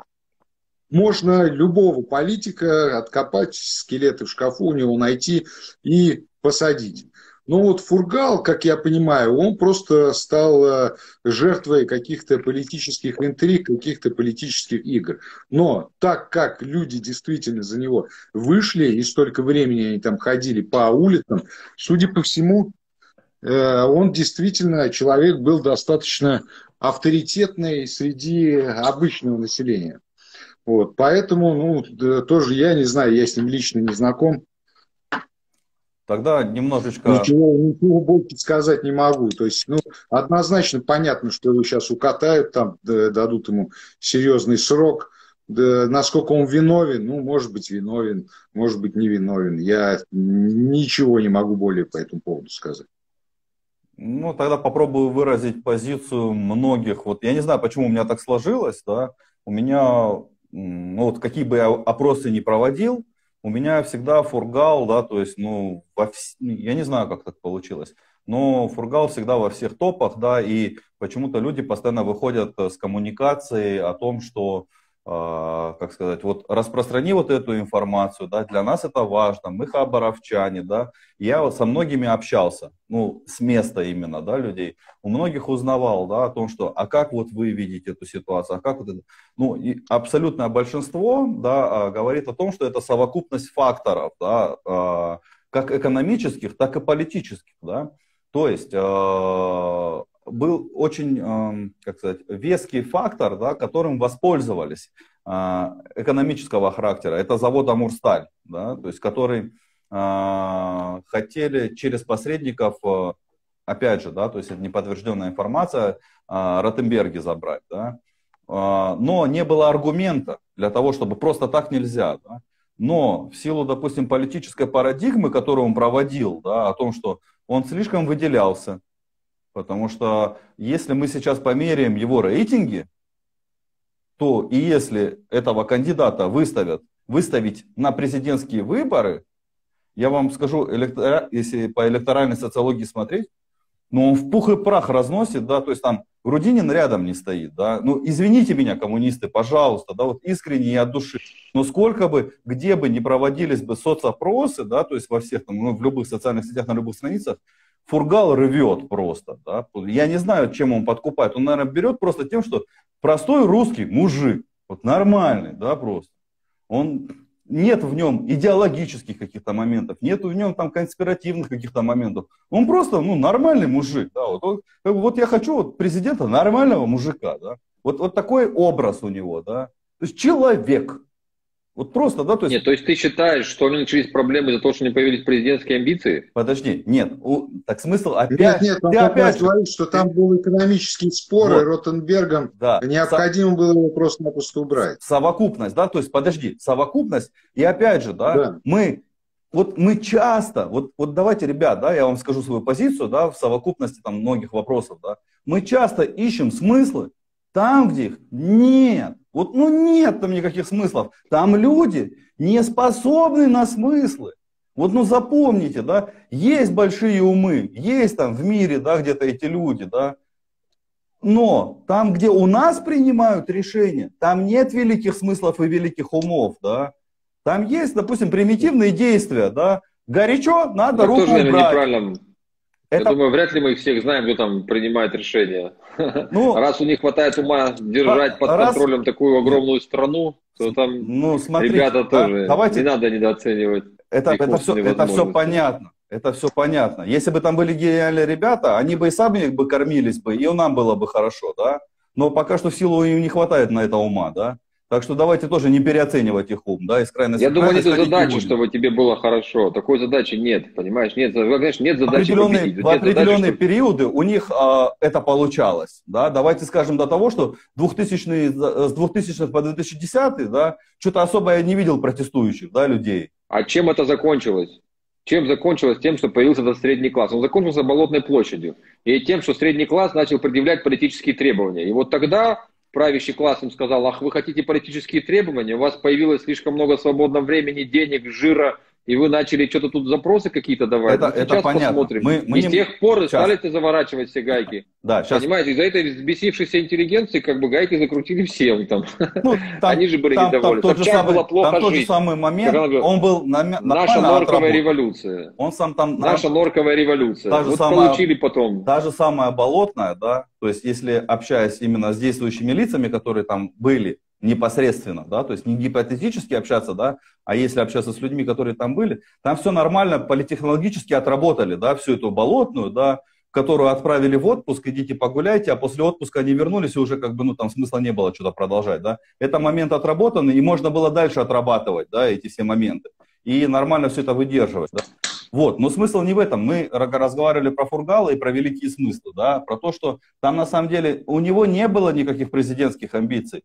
Можно любого политика откопать, скелеты в шкафу у него найти и посадить. Но вот Фургал, как я понимаю, он просто стал жертвой каких-то политических интриг, каких-то политических игр. Но так как люди действительно за него вышли, и столько времени они там ходили по улицам, судя по всему, он действительно, человек был достаточно авторитетный среди обычного населения. Вот, поэтому, ну, да, тоже я не знаю, я с ним лично не знаком. Тогда немножечко... Ничего, ничего больше сказать не могу. То есть, ну, однозначно понятно, что его сейчас укатают, там дадут ему серьезный срок. Да, насколько он виновен, ну, может быть, виновен, может быть, не виновен. Я ничего не могу более по этому поводу сказать. Ну, тогда попробую выразить позицию многих. Вот я не знаю, почему у меня так сложилось, да. У меня... Ну, вот какие бы я опросы ни проводил, у меня всегда Фургал, да, то есть, ну, во вс... я не знаю, как так получилось, но Фургал всегда во всех топах, да, и почему-то люди постоянно выходят с коммуникацией о том, что, э, как сказать, вот распространи вот эту информацию, да, для нас это важно, мы хабаровчане, да, я вот со многими общался, ну, с места именно, да, людей, у многих узнавал, да, о том, что, а как вот вы видите эту ситуацию, а как вот это, ну, и абсолютное большинство, да, говорит о том, что это совокупность факторов, да, как экономических, так и политических, да, то есть был очень, как сказать, веский фактор, да, которым воспользовались экономического характера, это завод «Амурсталь», да, то есть который хотели через посредников, опять же, да, то есть это неподтвержденная информация, Ротенберги забрать, да, но не было аргумента для того, чтобы просто так нельзя, да. Но в силу, допустим, политической парадигмы, которую он проводил, да, о том, что он слишком выделялся, потому что если мы сейчас померяем его рейтинги, то и если этого кандидата выставят, выставить на президентские выборы, я вам скажу, электора... если по электоральной социологии смотреть, ну он в пух и прах разносит, да, то есть там Грудинин рядом не стоит, да, ну извините меня, коммунисты, пожалуйста, да, вот искренне и от души, но сколько бы, где бы ни проводились бы соцопросы, да, то есть во всех там, ну, в любых социальных сетях, на любых страницах, Фургал рвет просто, да, я не знаю, чем он подкупает, он, наверное, берет просто тем, что простой русский мужик, вот нормальный, да, просто, он... Нет в нем идеологических каких-то моментов, нет в нем там конспиративных каких-то моментов. Он просто, ну, нормальный мужик. Да, вот, вот, вот я хочу вот президента нормального мужика. Да, вот, вот такой образ у него. Да, то есть человек. Вот просто, да, то есть... Нет, то есть ты считаешь, что у них начались проблемы из-за того, что не появились президентские амбиции? Подожди, нет, у, так смысл опять... Нет, нет, он опять говорит, что там был экономический спор, вот. И Ротенбергом да. необходимо Со... было его просто-напросто убрать. Совокупность, да, то есть, подожди, совокупность, и опять же, да, да. мы... Вот мы часто, вот, вот давайте, ребят, да, я вам скажу свою позицию, да, в совокупности там многих вопросов, да, мы часто ищем смыслы там, где их нет. Вот, ну нет там никаких смыслов. Там люди не способны на смыслы. Вот, ну запомните, да, есть большие умы, есть там в мире, да, где-то эти люди, да. Но там, где у нас принимают решения, там нет великих смыслов и великих умов, да. Там есть, допустим, примитивные действия, да. Горячо, надо это руку тоже, убрать. Неправильно. Это... Я думаю, вряд ли мы их всех знаем, кто там принимает решения. Ну, раз у них хватает ума держать под раз... контролем такую огромную страну, то там ну, смотрите, ребята да, тоже давайте... не надо недооценивать. Это, это, все, это все понятно. Это все понятно. Если бы там были гениальные ребята, они бы и сами бы кормились бы, и нам было бы хорошо, да. Но пока что в силу им не хватает на это ума, да. Так что давайте тоже не переоценивать их ум, да, из крайности. Я думаю, нет задачи, чтобы тебе было хорошо. Такой задачи нет, понимаешь? Нет, конечно, нет задачи победить. В определенные задачи, периоды у них а, это получалось, да. Давайте скажем до того, что двухтысячные, с двухтысячных по две тысячи десятый, да, что-то особо я не видел протестующих, да, людей. А чем это закончилось? Чем закончилось? Тем, что появился этот средний класс. Он закончился Болотной площадью. И тем, что средний класс начал предъявлять политические требования. И вот тогда правящий класс им сказал: ах, вы хотите политические требования, у вас появилось слишком много свободного времени, денег, жира, и вы начали что-то тут запросы какие-то давать. Это, вот это понятно. Посмотрим. Мы, мы и не... с тех пор сейчас. стали-то заворачивать все гайки. Да, сейчас. Понимаете, из-за этой взбесившейся интеллигенции как бы гайки закрутили всем там. Ну, там Они же были там, недовольны. Там, тот, же самый, было плохо там тот же жить. самый момент, он был на, наша норковая революция. Он сам там... Наша норковая революция. Та же вот самая, получили потом. Та же самая Болотная, да, то есть если общаясь именно с действующими лицами, которые там были непосредственно, да, то есть не гипотетически общаться, да, а если общаться с людьми, которые там были, там все нормально, политехнологически отработали, да, всю эту Болотную, да, которую отправили в отпуск, идите погуляйте, а после отпуска они вернулись, и уже как бы, ну, там смысла не было что-то продолжать, да. Это момент отработанный, и можно было дальше отрабатывать, да, эти все моменты, и нормально все это выдерживать, да. Вот, но смысл не в этом. Мы разговаривали про Фургала и про великие смыслы, да, про то, что там на самом деле у него не было никаких президентских амбиций.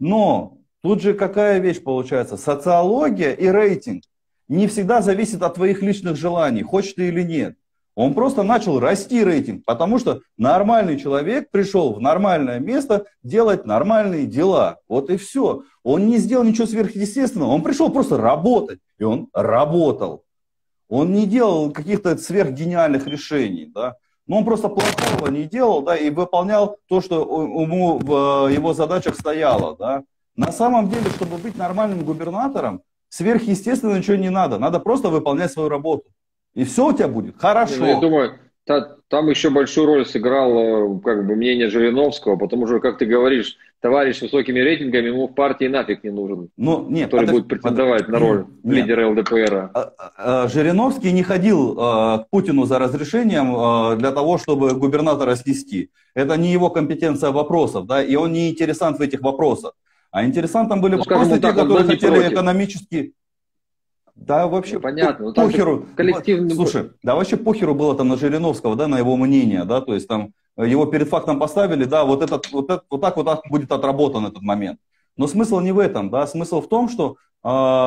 Но тут же какая вещь получается? Социология и рейтинг не всегда зависит от твоих личных желаний, хочешь ты или нет. Он просто начал расти рейтинг, потому что нормальный человек пришел в нормальное место делать нормальные дела. Вот и все. Он не сделал ничего сверхъестественного, он пришел просто работать, и он работал. Он не делал каких-то сверхгениальных решений, да. Но он просто плохого не делал, да, и выполнял то, что ему в его задачах стояло, да. На самом деле, чтобы быть нормальным губернатором, сверхъестественно ничего не надо. Надо просто выполнять свою работу. И все у тебя будет хорошо. Ну, я думаю, та, там еще большую роль сыграло как бы мнение Жириновского, потому что, как ты говоришь, товарищ с высокими рейтингами ему в партии нафиг не нужен, ну, нет, который подожди, будет претендовать подожди, на роль нет. лидера эл дэ пэ эр. Жириновский не ходил к Путину за разрешением для того, чтобы губернатора снести. Это не его компетенция вопросов, да, и он не интересант в этих вопросах. А интересантом были ну, вопросы, те, так, которые хотели против. экономически... Да, вообще, ну, понятно. Похеру. Коллективный... Слушай, да вообще похеру было там на Жириновского, да, на его мнение, да, то есть там его перед фактом поставили, да, вот, этот, вот, этот, вот так вот так будет отработан этот момент. Но смысл не в этом, да, смысл в том, что э,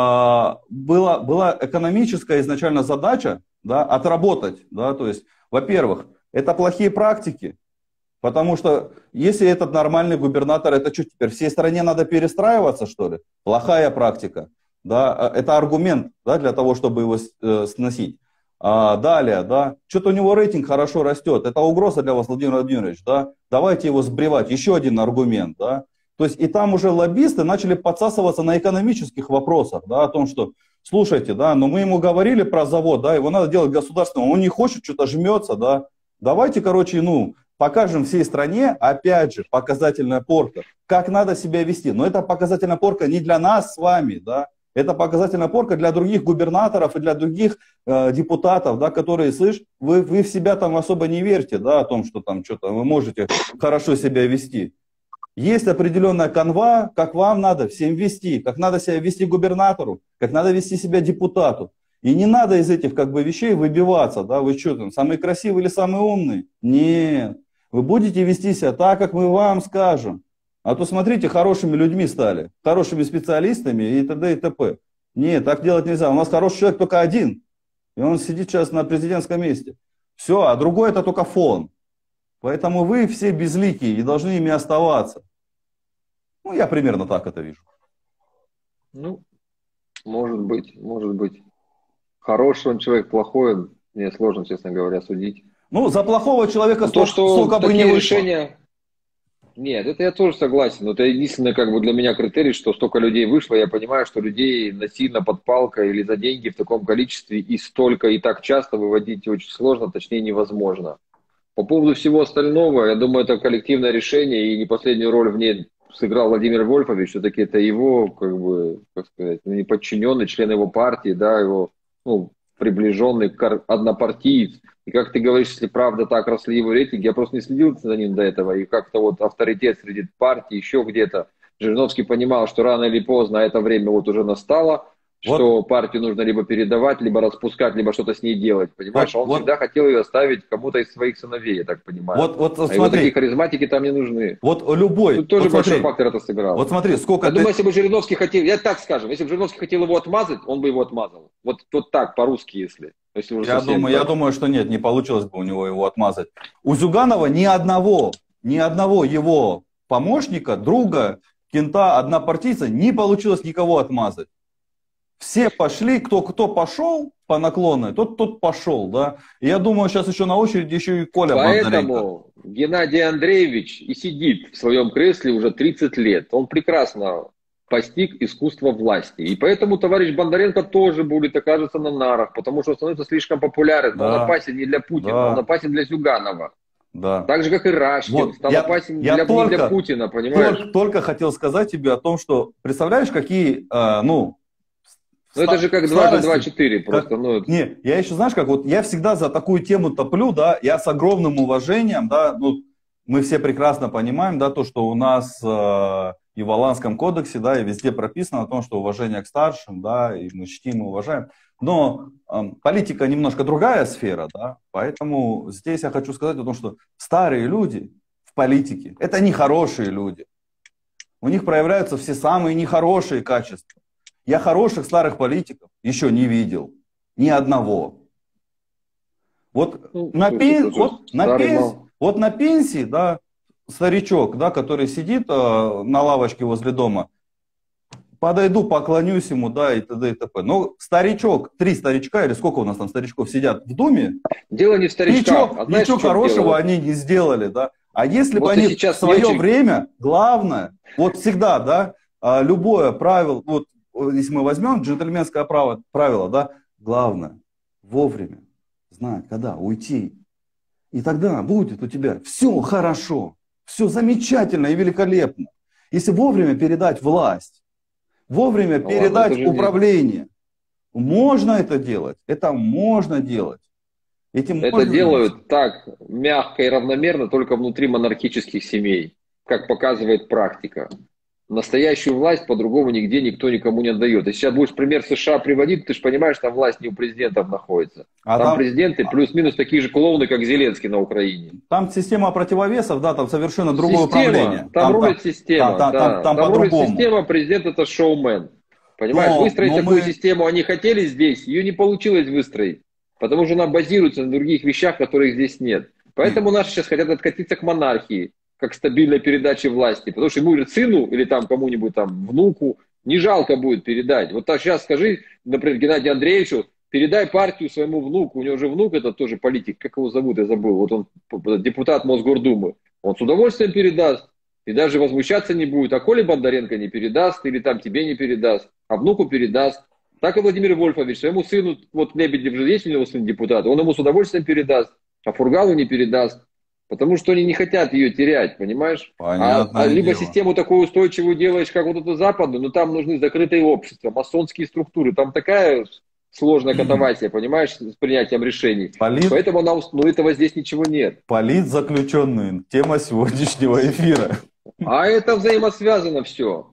была, была экономическая изначально задача, да, отработать, да, то есть, во-первых, это плохие практики, потому что если этот нормальный губернатор, это что теперь, всей стране надо перестраиваться, что ли? Плохая практика. Да, это аргумент, да, для того, чтобы его э, сносить. А, далее, да, что-то у него рейтинг хорошо растет. Это угроза для вас, Владимир Владимирович, да. Давайте его сбривать. Еще один аргумент, да. То есть и там уже лоббисты начали подсасываться на экономических вопросах, да, о том, что, слушайте, да, но мы ему говорили про завод, да, его надо делать государственным, он не хочет, что-то жмется, да. Давайте, короче, ну, покажем всей стране, опять же, показательная порка, как надо себя вести. Но это показательная порка не для нас с вами, да. Это показательная порка для других губернаторов и для других э, депутатов, да, которые, слышь, вы, вы в себя там особо не верьте, да, о том, что там что-то вы можете хорошо себя вести. Есть определенная канва, как вам надо всем вести, как надо себя вести губернатору, как надо вести себя депутату. И не надо из этих как бы вещей выбиваться, да, вы что там, самый красивый или самый умный? Нет, вы будете вести себя так, как мы вам скажем. А то, смотрите, хорошими людьми стали, хорошими специалистами и т.д. и т.п. Нет, так делать нельзя. У нас хороший человек только один. И он сидит сейчас на президентском месте. Все, а другой это только фон. Поэтому вы все безликие и должны ими оставаться. Ну, я примерно так это вижу. Ну, может быть, может быть. Хороший он человек, плохой он. Мне сложно, честно говоря, судить. Ну, за плохого человека то, что сколько бы не вышло. Решения... Нет, это я тоже согласен. Но это единственный как бы для меня критерий, что столько людей вышло. Я понимаю, что людей насильно под палкой или за деньги в таком количестве и столько, и так часто выводить очень сложно, точнее невозможно. По поводу всего остального, я думаю, это коллективное решение, и не последнюю роль в ней сыграл Владимир Вольфович. Все-таки это его, как бы, как сказать, не подчиненный, член его партии, да, его, ну, приближенный однопартиец. И как ты говоришь, если правда так росли его рейтинги, я просто не следил за ним до этого, и как-то вот авторитет среди партии, еще где-то. Жириновский понимал, что рано или поздно это время вот уже настало, вот. Что партию нужно либо передавать, либо распускать, либо что-то с ней делать, понимаешь? Вот, он вот. всегда хотел ее оставить кому-то из своих сыновей, я так понимаю. Вот, вот, а смотри. Вот такие харизматики там не нужны. Вот любой. Тут тоже вот большой смотри. фактор это сыграл. Вот смотри, сколько я ты... думаю, если бы Жириновский хотел, я так скажем, если бы Жириновский хотел его отмазать, он бы его отмазал. Вот, вот так, по-русски, если. если уже я, думаю, я думаю, что нет, не получилось бы у него его отмазать. У Зюганова ни одного, ни одного его помощника, друга, кента, однопартийца не получилось никого отмазать. Все пошли, кто, кто пошел по наклонной, тот, тот пошел, да. И я думаю, сейчас еще на очереди еще и Коля Бондаренко. Поэтому Геннадий Андреевич и сидит в своем кресле уже тридцать лет. Он прекрасно постиг искусство власти. И поэтому товарищ Бондаренко тоже будет окажется на нарах, потому что становится слишком популярен. Да. Он опасен не для Путина, да. Он опасен для Зюганова. Да. Так же, как и Рашкин, вот, стал я, опасен я для, только, для Путина, понимаешь? Только, только хотел сказать тебе о том, что, представляешь, какие, э, ну... Ну это же как дважды два четыре просто. Как, ну, не, я еще, знаешь, как вот я всегда за такую тему топлю, да, я с огромным уважением, да, ну, мы все прекрасно понимаем, да, то, что у нас э, и в Аланском кодексе, да, и везде прописано о том, что уважение к старшим, да, и мы чтим и уважаем. Но э, политика немножко другая сфера, да, поэтому здесь я хочу сказать о том, что старые люди в политике, это нехорошие люди. У них проявляются все самые нехорошие качества. Я хороших старых политиков еще не видел. Ни одного. Вот, ну, на, пен... вот, на, пенс... вот на пенсии, да, старичок, да, который сидит э, на лавочке возле дома, подойду, поклонюсь ему, да, и т.д. и т.п. Но старичок, три старичка, или сколько у нас там старичков сидят в Думе, дело не в старичках. Ничего, а знаешь, ничего хорошего дело? Они не сделали, да. А если вот бы они в свое очень... время, главное, вот всегда, да, любое правило, вот, если мы возьмем джентльменское право, правило, да, главное вовремя знать, когда уйти. И тогда будет у тебя все хорошо, все замечательно и великолепно. Если вовремя передать власть, вовремя ну, передать ладно, управление, можно это делать, это можно делать. Этим это можно делают делать. Так мягко и равномерно только внутри монархических семей, как показывает практика. Настоящую власть по-другому нигде никто никому не отдает. Если сейчас будешь пример США приводить, ты же понимаешь, там власть не у президентов находится. А там, там президенты плюс-минус такие же клоуны, как Зеленский на Украине. Там система противовесов, да, там совершенно другое система, управление. Там, там рулит система. Там, да. там, там, там, там рулит система, президент это шоумен. Понимаешь, но, выстроить но такую мы... систему они хотели здесь, ее не получилось выстроить. Потому что она базируется на других вещах, которых здесь нет. Поэтому наши сейчас хотят откатиться к монархии, как стабильной передаче власти. Потому что ему сыну или там кому-нибудь там внуку не жалко будет передать. Вот так сейчас скажи, например, Геннадию Андреевичу, передай партию своему внуку. У него же внук это тоже политик. Как его зовут, я забыл. Вот он депутат Мосгордумы. Он с удовольствием передаст. И даже возмущаться не будет. А Коле Бондаренко не передаст, или там тебе не передаст, а внуку передаст. Так и Владимир Вольфович своему сыну, вот Лебедев же есть у него сын депутат, он ему с удовольствием передаст, а Фургалу не передаст. Потому что они не хотят ее терять, понимаешь? А, а либо дело. Систему такую устойчивую делаешь, как вот эту западную, но там нужны закрытые общества, масонские структуры. Там такая сложная катавасия, понимаешь, с принятием решений. Полит... Поэтому нам, ну, этого здесь ничего нет. Политзаключенные. Тема сегодняшнего эфира. А это взаимосвязано все.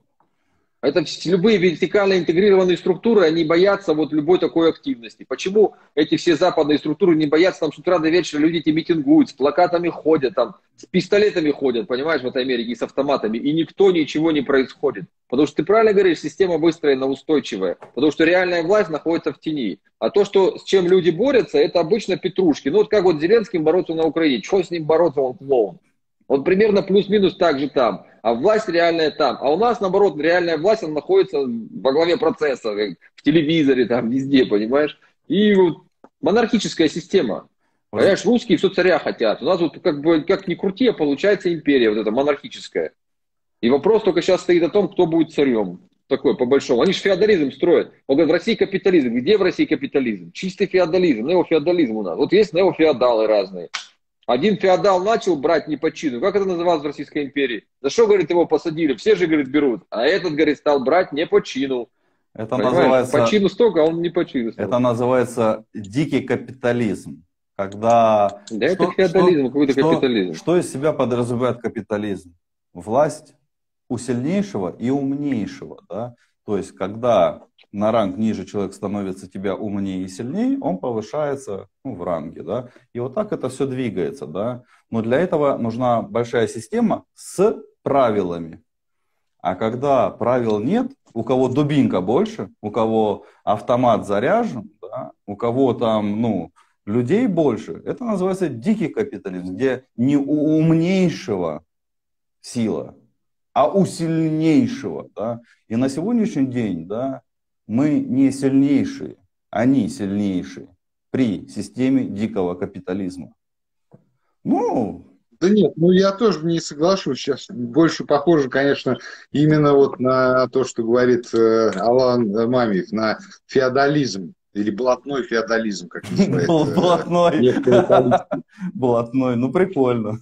Это любые вертикально интегрированные структуры, они боятся вот любой такой активности. Почему эти все западные структуры не боятся? Там с утра до вечера люди эти митингуют, с плакатами ходят, там, с пистолетами ходят, понимаешь, в этой Америке, и с автоматами. И никто, ничего не происходит. Потому что ты правильно говоришь, система выстроена устойчивая. Потому что реальная власть находится в тени. А то, что, с чем люди борются, это обычно петрушки. Ну вот как вот Зеленским бороться на Украине. Чего с ним бороться, он клоун. Он примерно плюс-минус так же там. А власть реальная там. А у нас, наоборот, реальная власть, она находится во главе процесса, в телевизоре, там, везде, понимаешь? И вот монархическая система. Понимаешь, русские все царя хотят. У нас вот как бы, как ни крути, а получается империя вот эта монархическая. И вопрос только сейчас стоит о том, кто будет царем. Такой, по большому. Они же феодализм строят. Он говорит, в России капитализм. Где в России капитализм? Чистый феодализм, неофеодализм у нас. Вот есть неофеодалы разные. Один феодал начал брать не по чину. Как это называлось в Российской империи? За что, говорит, его посадили? Все же, говорит, берут. А этот, говорит, стал брать не по чину. Это Понимаешь? называется... По чину столько, а он не по чину стал. Это называется дикий капитализм. Когда... Да что, это феодализм, какой-то что, капитализм. Что из себя подразумевает капитализм? Власть у сильнейшего и умнейшего. Да? То есть, когда на ранг ниже человек становится тебя умнее и сильнее, он повышается, ну, в ранге. Да? И вот так это все двигается. Да? Но для этого нужна большая система с правилами. А когда правил нет, у кого дубинка больше, у кого автомат заряжен, да, у кого там, ну, людей больше, это называется дикий капитализм, где не у умнейшего сила, а у сильнейшего. Да. И на сегодняшний день, да, мы не сильнейшие, они сильнейшие при системе дикого капитализма. Ну... Да нет, ну я тоже не соглашусь. Сейчас больше похоже, конечно, именно вот на то, что говорит э, Алан Мамиев, на феодализм или блатной феодализм, как называют. Блатной. Блатной, ну прикольно.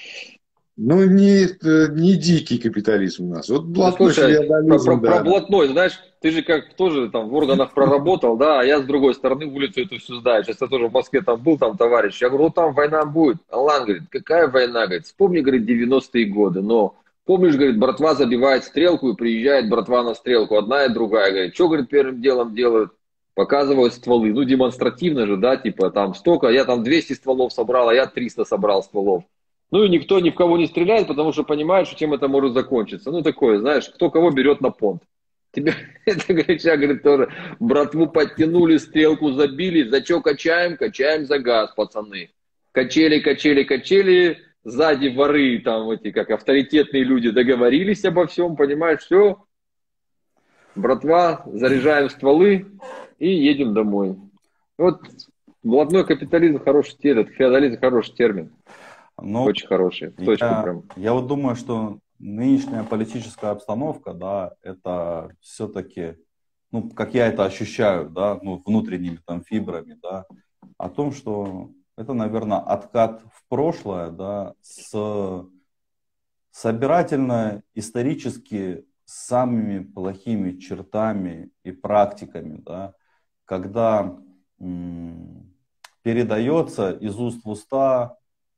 Ну, не, не дикий капитализм у нас. Вот блатной ну, слушай, феодализм, про, да. про блатной, знаешь, ты же как тоже там в органах проработал, да, а я с другой стороны улицу эту всю знаю. Сейчас я тоже в Москве там был, там товарищ. Я говорю, ну там война будет. Алан говорит, какая война? Говорит, вспомни, говорит, девяностые годы. Но помнишь, говорит, братва забивает стрелку и приезжает братва на стрелку. Одна и другая. Говорит, что, говорит, первым делом делают? Показывают стволы. Ну, демонстративно же, да, типа там столько. Я там двести стволов собрал, а я триста собрал стволов. Ну и никто ни в кого не стреляет, потому что понимает, что чем это может закончиться. Ну такое, знаешь, кто кого берет на понт. Тебя, это, говорит, сейчас, говорит, тоже братву подтянули, стрелку забили. За что качаем? Качаем за газ, пацаны. Качели, качели, качели. Сзади воры, там эти, как авторитетные люди договорились обо всем, понимаешь, все. Братва, заряжаем стволы и едем домой. Вот блатной капитализм хороший термин, феодализм хороший термин. Но очень хороший, в точку я, прям. Я вот думаю, что нынешняя политическая обстановка, да, это все-таки, ну, как я это ощущаю, да, ну, внутренними там фибрами, да, о том, что это, наверное, откат в прошлое, да, с собирательно исторически самыми плохими чертами и практиками, да, когда м- передается из уст в уста.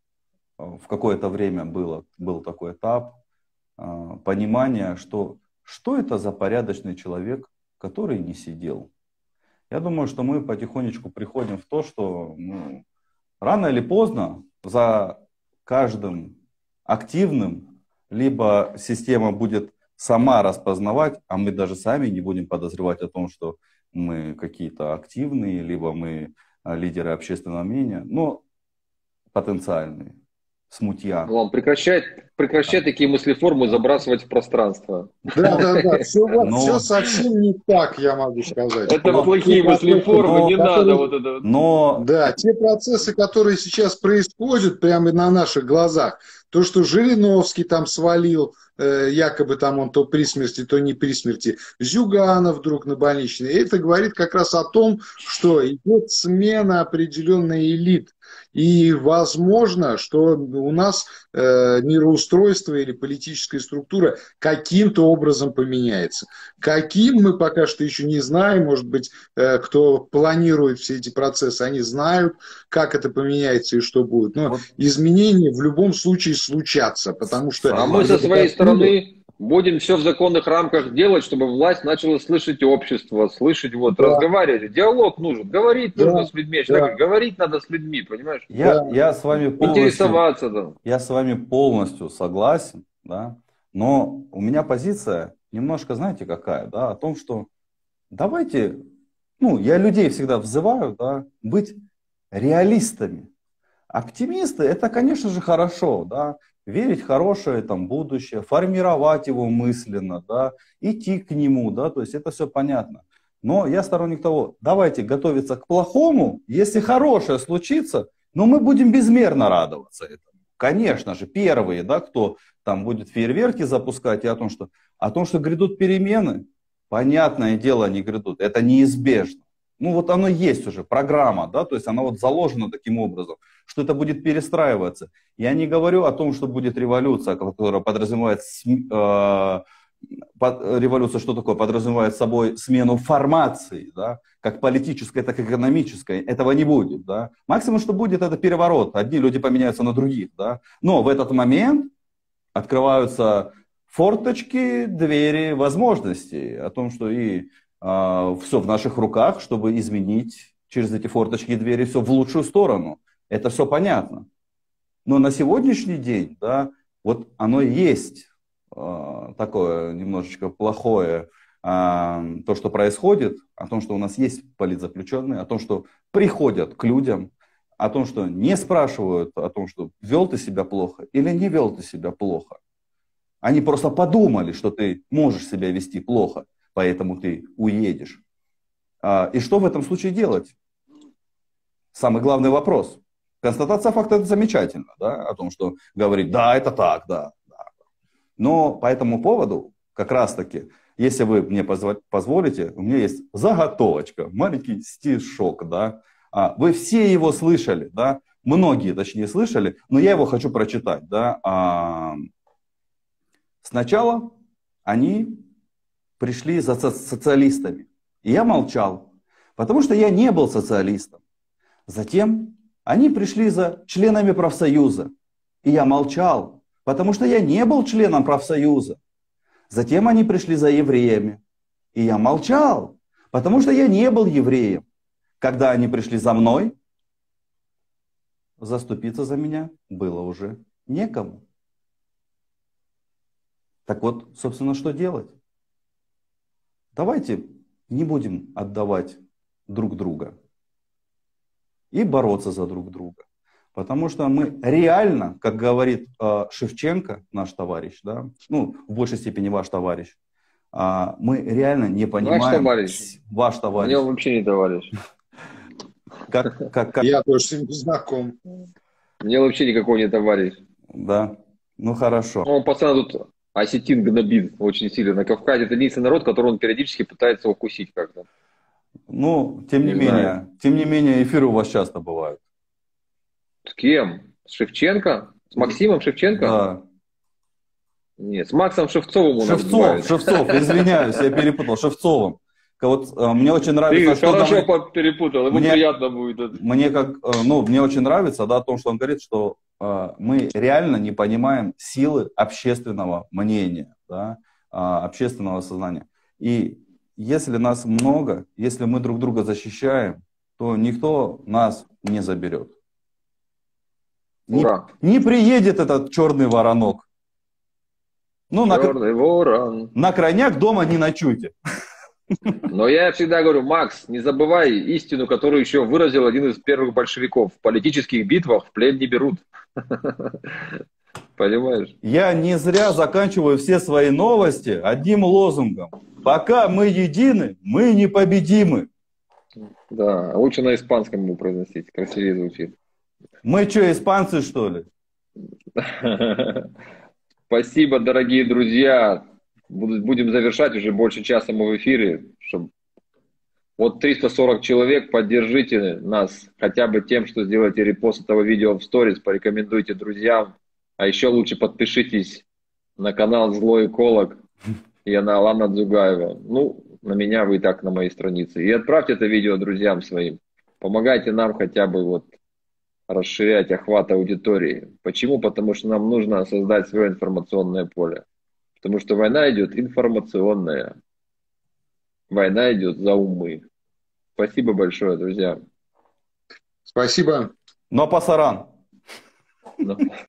В какое-то время было, был такой этап э, понимания, что что это за порядочный человек, который не сидел. Я думаю, что мы потихонечку приходим в то, что ну, рано или поздно за каждым активным либо система будет сама распознавать, а мы даже сами не будем подозревать о том, что мы какие-то активные, либо мы лидеры общественного мнения, но потенциальные. Смутья. Ладно, прекращай, прекращай такие мыслеформы забрасывать в пространство. Да, да, да. Все, но... все совсем не так, я могу сказать. Это но, плохие мыслеформы, но, не которые, надо вот это. Но... Да, те процессы, которые сейчас происходят прямо на наших глазах, то, что Жириновский там свалил, э, якобы там он то при смерти, то не при смерти, Зюганов вдруг на больничной, это говорит как раз о том, что идет смена определенной элит. И возможно, что у нас э, мироустройство или политическая структура каким-то образом поменяется. Каким, мы пока что еще не знаем. Может быть, э, кто планирует все эти процессы, они знают, как это поменяется и что будет. Но вот. Изменения в любом случае случатся, потому что... А мы со своей стороны... Будем все в законных рамках делать, чтобы власть начала слышать общество, слышать, вот, да. разговаривать. Диалог нужен, говорить да. нужно с людьми. Да. Говорю, говорить надо с людьми, понимаешь? Я, да. я с вами полностью, интересоваться, да. Я с вами полностью согласен, да, но у меня позиция немножко, знаете, какая, да, о том, что давайте, ну, я людей всегда взываю, да, быть реалистами. Оптимисты, это, конечно же, хорошо, да. Верить в хорошее там, будущее, формировать его мысленно, да, идти к нему, да, то есть это все понятно. Но я сторонник того, давайте готовиться к плохому, если хорошее случится, Но мы будем безмерно радоваться этому. Конечно же, первые, да, кто там будет фейерверки запускать, и о том, что, о том, что грядут перемены, понятное дело, они грядут. Это неизбежно. Ну вот оно есть уже, программа, да, то есть она вот заложена таким образом, что это будет перестраиваться. Я не говорю о том, что будет революция, которая подразумевает, э, под, революция что такое? Подразумевает собой смену формации, да, как политической, так и экономической. Этого не будет, да. Максимум, что будет, это переворот. Одни люди поменяются на других, да. Но в этот момент открываются форточки, двери возможностей о том, что и все в наших руках, чтобы изменить через эти форточки и двери все в лучшую сторону. Это все понятно. Но на сегодняшний день, да, вот оно и есть э, такое немножечко плохое, э, то, что происходит, о том, что у нас есть политзаключенные, о том, что приходят к людям, о том, что не спрашивают о том, что вел ты себя плохо или не вел ты себя плохо. Они просто подумали, что ты можешь себя вести плохо. Поэтому ты уедешь. И что в этом случае делать? Самый главный вопрос. Констатация факта — это замечательно, да, о том, что говорить, да, это так, да, да. Но по этому поводу, как раз таки, если вы мне позволите, у меня есть заготовочка, маленький стишок, да. Вы все его слышали, да, многие, точнее, слышали, но я его хочу прочитать, да. Сначала они пришли за социалистами. И я молчал, потому что я не был социалистом. Затем они пришли за членами профсоюза. И я молчал, потому что я не был членом профсоюза. Затем они пришли за евреями. И я молчал, потому что я не был евреем. Когда они пришли за мной, заступиться за меня было уже некому. Так вот, собственно, что делать? Давайте не будем отдавать друг друга и бороться за друг друга. Потому что мы реально, как говорит э, Шевченко, наш товарищ, да, ну, в большей степени ваш товарищ, э, мы реально не понимаем... Ваш товарищ. Ваш товарищ. Мне он вообще не товарищ. Как, как, как... Я тоже с ним знаком. Мне вообще никакой не товарищ. Да, ну хорошо. Он пацан тут осетин гнобит очень сильно. На Кавказе это единственный народ, который он периодически пытается укусить как-то. Ну, тем не, Не менее, знаю. тем не менее, эфиры у вас часто бывают. С кем? С Шевченко? С Максимом Шевченко? Да. Нет, с Максом Шевцовым у нас Шевцов, бывает. Шевцов, извиняюсь, я перепутал, Шевцовым. Вот, э, мне очень нравится, Ты что хорошо нам- по- перепутал, ему Мне- приятно будет. мне как, э, ну, мне очень нравится, да, о том, что он говорит, что э, мы реально не понимаем силы общественного мнения, да, э, общественного сознания. И если нас много, если мы друг друга защищаем, то никто нас не заберет. Не, Ура. не приедет этот черный воронок. Ну, на, кр- Черный ворон. на крайняк дома не ночуйте. Но я всегда говорю, Макс, не забывай истину, которую еще выразил один из первых большевиков. В политических битвах в плен не берут. Понимаешь? Я не зря заканчиваю все свои новости одним лозунгом. Пока мы едины, мы непобедимы. Да, лучше на испанском ему произносить, красивее звучит. Мы что, испанцы, что ли? Спасибо, дорогие друзья. Буду- Будем завершать, уже больше часа мы в эфире. Чтоб... Вот триста сорок человек, поддержите нас хотя бы тем, что сделайте репост этого видео в сторис, порекомендуйте друзьям. А еще лучше подпишитесь на канал Злой Эколог и на Алана Дзугаева. Ну, на меня вы и так на моей странице. И отправьте это видео друзьям своим. Помогайте нам хотя бы вот расширять охват аудитории. Почему? Потому что нам нужно создать свое информационное поле. Потому что война идет информационная. Война идет за умы. Спасибо большое, друзья. Спасибо. Но пасаран. Ну,